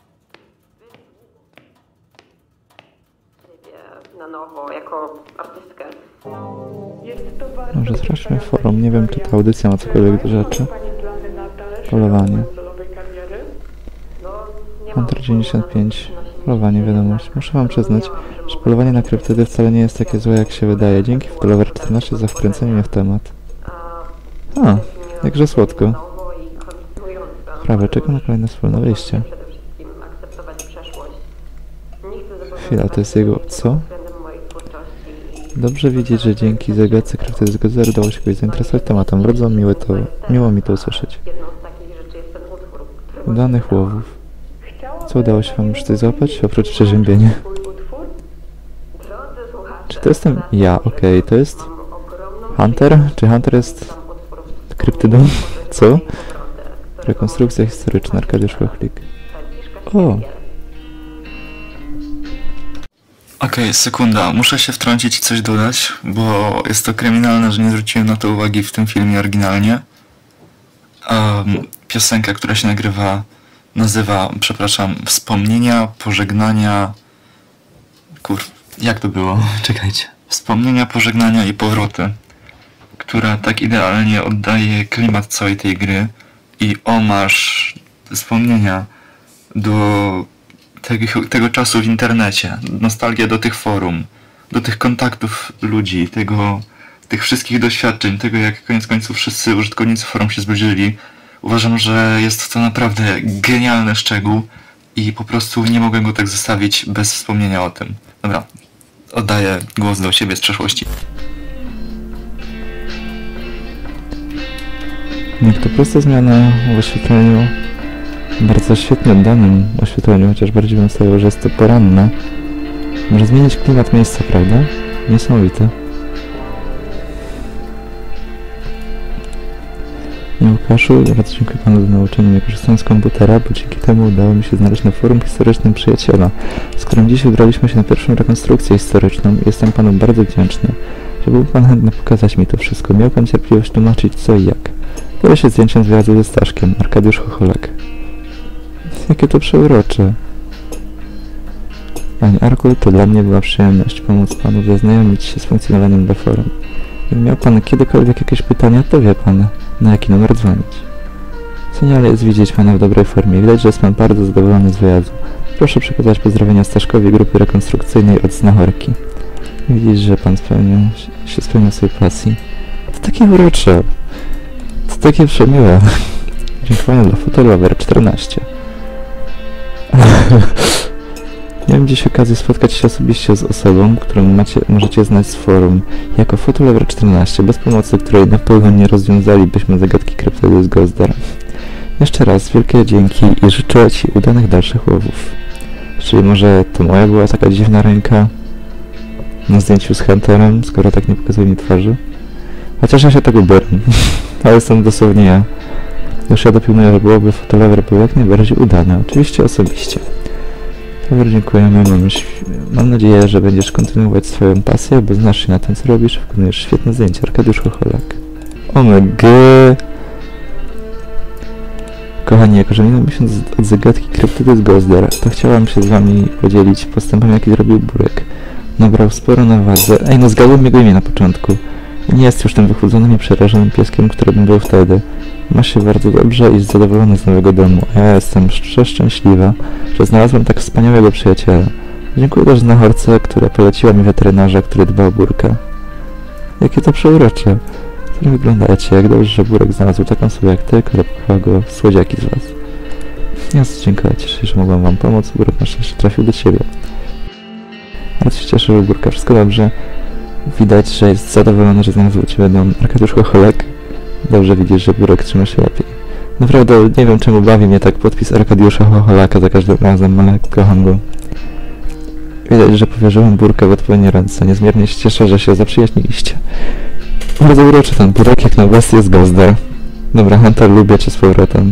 Siebie na nowo, jako artystkę. Jest to bardzo Może strasznie forum, nie wiem, czy ta audycja ma cokolwiek do rzeczy. Polowanie. Hunter 95. Polowanie, wiadomość. Muszę wam przyznać, że polowanie na kryptydy wcale nie jest takie złe, jak się wydaje. Dzięki Fotolover 14 za wkręcenie mnie w temat. Jakże słodko. nowo i kontynuująco. Prawie czekam na kolejne wspólne wyjście. Przede wszystkim akceptować przeszłość. Nie chcę zobowiązywać Chwila, to jest jego co? względem mojej twórczości i Dobrze widzieć, że dzięki zagadce Crafted Zgodzer udało się kogoś zainteresować tematem. Bardzo miło mi to usłyszeć. jedną z takich rzeczy jest ten utwór, który Udanych łowów. Chciałabym Co udało się wam już coś złapać, powiedzieć, oprócz że przeziębienia? twój utwór? Drodzy słuchacze, Czy to jestem ja? Okej, to jest mam ogromną Hunter? przyjemność Czy Hunter jest sam utwór kryptydą? wspomnienia Co? i powroty, którego Rekonstrukcja historyczna, Arkadiusz Chochlik. Franciszka O! Świergiel. Okej, sekunda, muszę się wtrącić i coś dodać, bo jest to kryminalne, że nie zwróciłem na to uwagi w tym filmie oryginalnie. Piosenka, która się nazywa, Wspomnienia, Pożegnania... jak to było? Czekajcie. Wspomnienia, Pożegnania i Powroty, która tak idealnie oddaje klimat całej tej gry i omarz wspomnienia do tego czasu w internecie, nostalgia do tych forum, do tych kontaktów ludzi, tych wszystkich doświadczeń, tego jak koniec końców wszyscy użytkownicy forum się zbliżyli. Uważam, że jest to naprawdę genialny szczegół i po prostu nie mogę go tak zostawić bez wspomnienia o tym. Dobra, oddaję głos do siebie z przeszłości. Jak to prosta zmiana w oświetleniu, bardzo świetnie oddanym oświetleniu, chociaż bardziej bym stawiał, że jest to poranne. Może zmienić klimat miejsca, prawda? Niesamowite. Nie, Łukaszu, bardzo dziękuję panu za nauczenie mnie korzystania z komputera, bo dzięki temu udało mi się znaleźć na forum historycznym przyjaciela, z którym dziś wybraliśmy się na pierwszą rekonstrukcję historyczną i jestem panu bardzo wdzięczny, że był pan chętny pokazać mi to wszystko. Miał pan cierpliwość tłumaczyć co i jak. Biorę się zdjęciem z wyjazdu ze Staszkiem, Arkadiusz Chocholak. Jakie to przeurocze. Panie Arku, to dla mnie była przyjemność pomóc panu zaznajomić się z funkcjonowaniem dla forum. Gdyby miał pan kiedykolwiek jakieś pytania, to wie pan, na jaki numer dzwonić. Wspaniale jest widzieć pana w dobrej formie. Widać, że jest pan bardzo zadowolony z wyjazdu. Proszę przekazać pozdrowienia Staszkowi grupy rekonstrukcyjnej od Znachorki. Widzisz, że pan spełniał swojej pasji. To takie urocze. To takie przemiłe. Dziękuję dla Fotolover 14. Miałem dziś okazję spotkać się osobiście z osobą, którą możecie znać z forum, jako Fotolover 14, bez pomocy której na pewno nie rozwiązalibyśmy zagadki Crafted Zgodzer. Jeszcze raz wielkie dzięki i życzę ci udanych dalszych łowów. Czyli może to moja była taka dziwna ręka na zdjęciu z Hunterem, skoro tak nie pokazuje mi twarzy? Chociaż ja się tak ubieram, ale jestem dosłownie ja. Już ja dopilnuję, że byłoby Fotolover był jak najbardziej udany, oczywiście osobiście. Dobra, dziękujemy. Mam nadzieję, że będziesz kontynuować swoją pasję, bo znasz się na tym, co robisz, wykonujesz świetne zdjęcia. Arkadiusz Chocholak. Omega! Kochani, jako że minął miesiąc od zagadki Crafted Zgodzer, to chciałam się z wami podzielić postępem, jaki zrobił Burek. Nabrał sporo na wadze. Ej, no zgadłem jego imię na początku. Nie jest już tym wychudzonym i przerażonym pieskiem, którym był wtedy. Ma się bardzo dobrze i jest zadowolony z nowego domu, a ja jestem szczęśliwa, że znalazłem tak wspaniałego przyjaciela. Dziękuję też Znachorce, która poleciła mi weterynarza, który dba o Burka. Jakie to przeurocze. Tak wyglądacie, jak dobrze, że Burek znalazł taką osobę jak ty, która pokochała go słodziaki z was. Ja dziękuję, cieszę się, że mogłem wam pomóc. Burek na szczęście trafił do ciebie. Bardzo się cieszę, że u Burka wszystko dobrze. Widać, że jest zadowolony, że znalazł u ciebie dom. Arkadiusz Chocholak. Dobrze widzisz, że Burek trzyma się lepiej. Naprawdę nie wiem, czemu bawi mnie tak podpis Arkadiusza Chocholaka za każdym razem, ale kocham go. Widać, że powierzyłem Burka w odpowiednie ręce. Niezmiernie się cieszę, że się zaprzyjaźniliście. Bardzo uroczy ten Burek, jak na bestię z Gozder. Dobra, Hunter, lubię cię z powrotem.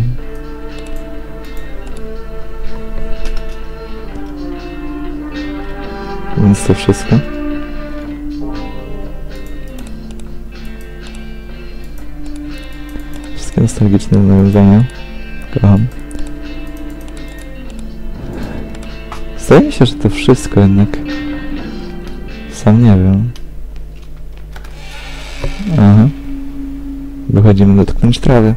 Więc to wszystko. Wszystkie nostalgiczne nawiązania. Kocham. Zdaje mi się, że to wszystko jednak... Sam nie wiem. Aha. Wychodzimy dotknąć trawy.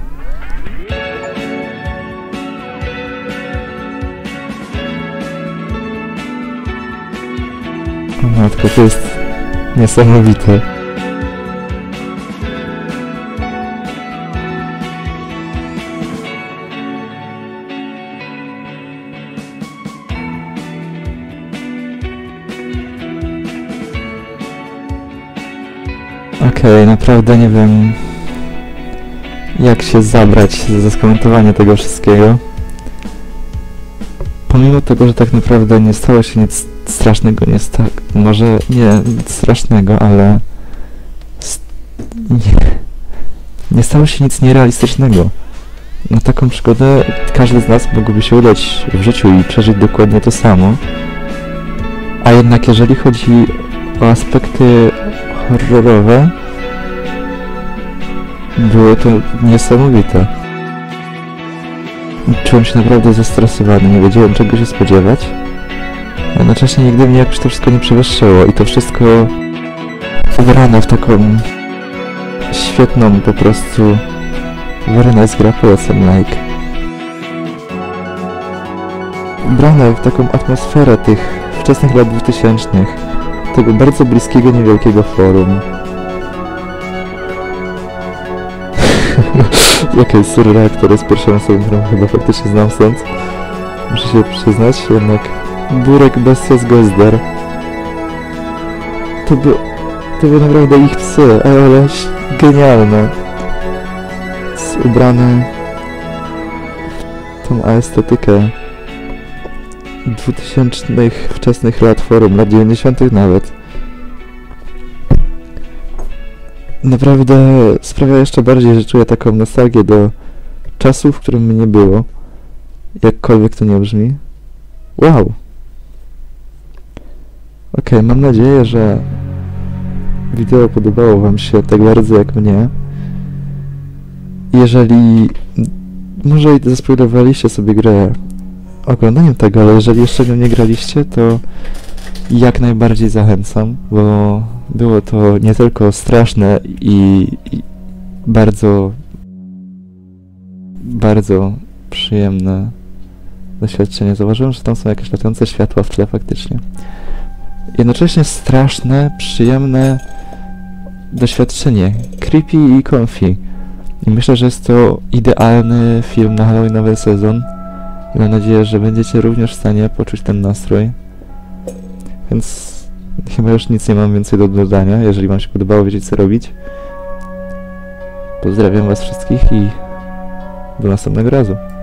O matko, to jest niesamowite. Okej, naprawdę nie wiem, jak się zabrać za skomentowanie tego wszystkiego. Pomimo tego, że tak naprawdę nie stało się nic strasznego, może nie nic strasznego, ale nie stało się nic nierealistycznego. Na taką przygodę każdy z nas mógłby się udać w życiu i przeżyć dokładnie to samo. A jednak jeżeli chodzi o aspekty horrorowe, było to niesamowite. Czułem się naprawdę zestresowany, nie wiedziałem czego się spodziewać. A jednocześnie nigdy mnie jakoś to wszystko nie przewyższyło i to wszystko ubrane w taką świetną po prostu very nice gra, polecam like. Ubrane w taką atmosferę tych wczesnych lat 2000, tego bardzo bliskiego, niewielkiego forum. Okej, sorry, reaktor jest pierwszą osobą, którą chyba faktycznie znam stąd. Muszę się przyznać, jednak Burek Bestia z Gozdar. To był naprawdę ich psy, ale genialne. Ubrane w tą estetykę 2000 wczesnych lat forum, lat 90 nawet. Naprawdę sprawia jeszcze bardziej, że czuję taką nostalgię do czasów, w którym mnie nie było. Jakkolwiek to nie brzmi. Wow! Okej, mam nadzieję, że wideo podobało wam się tak bardzo jak mnie. Jeżeli może i zaspoilowaliście sobie grę oglądaniem tego, ale jeżeli jeszcze w nią nie graliście, to jak najbardziej zachęcam, bo było to nie tylko straszne i bardzo przyjemne doświadczenie. Zauważyłem, że tam są jakieś latające światła w tle faktycznie. Jednocześnie straszne, przyjemne doświadczenie. Creepy i comfy. I myślę, że jest to idealny film na Halloweenowy sezon. I mam nadzieję, że będziecie również w stanie poczuć ten nastrój. Więc chyba już nic nie mam więcej do dodania. Jeżeli wam się podobało, wiecie co robić. Pozdrawiam was wszystkich i do następnego razu.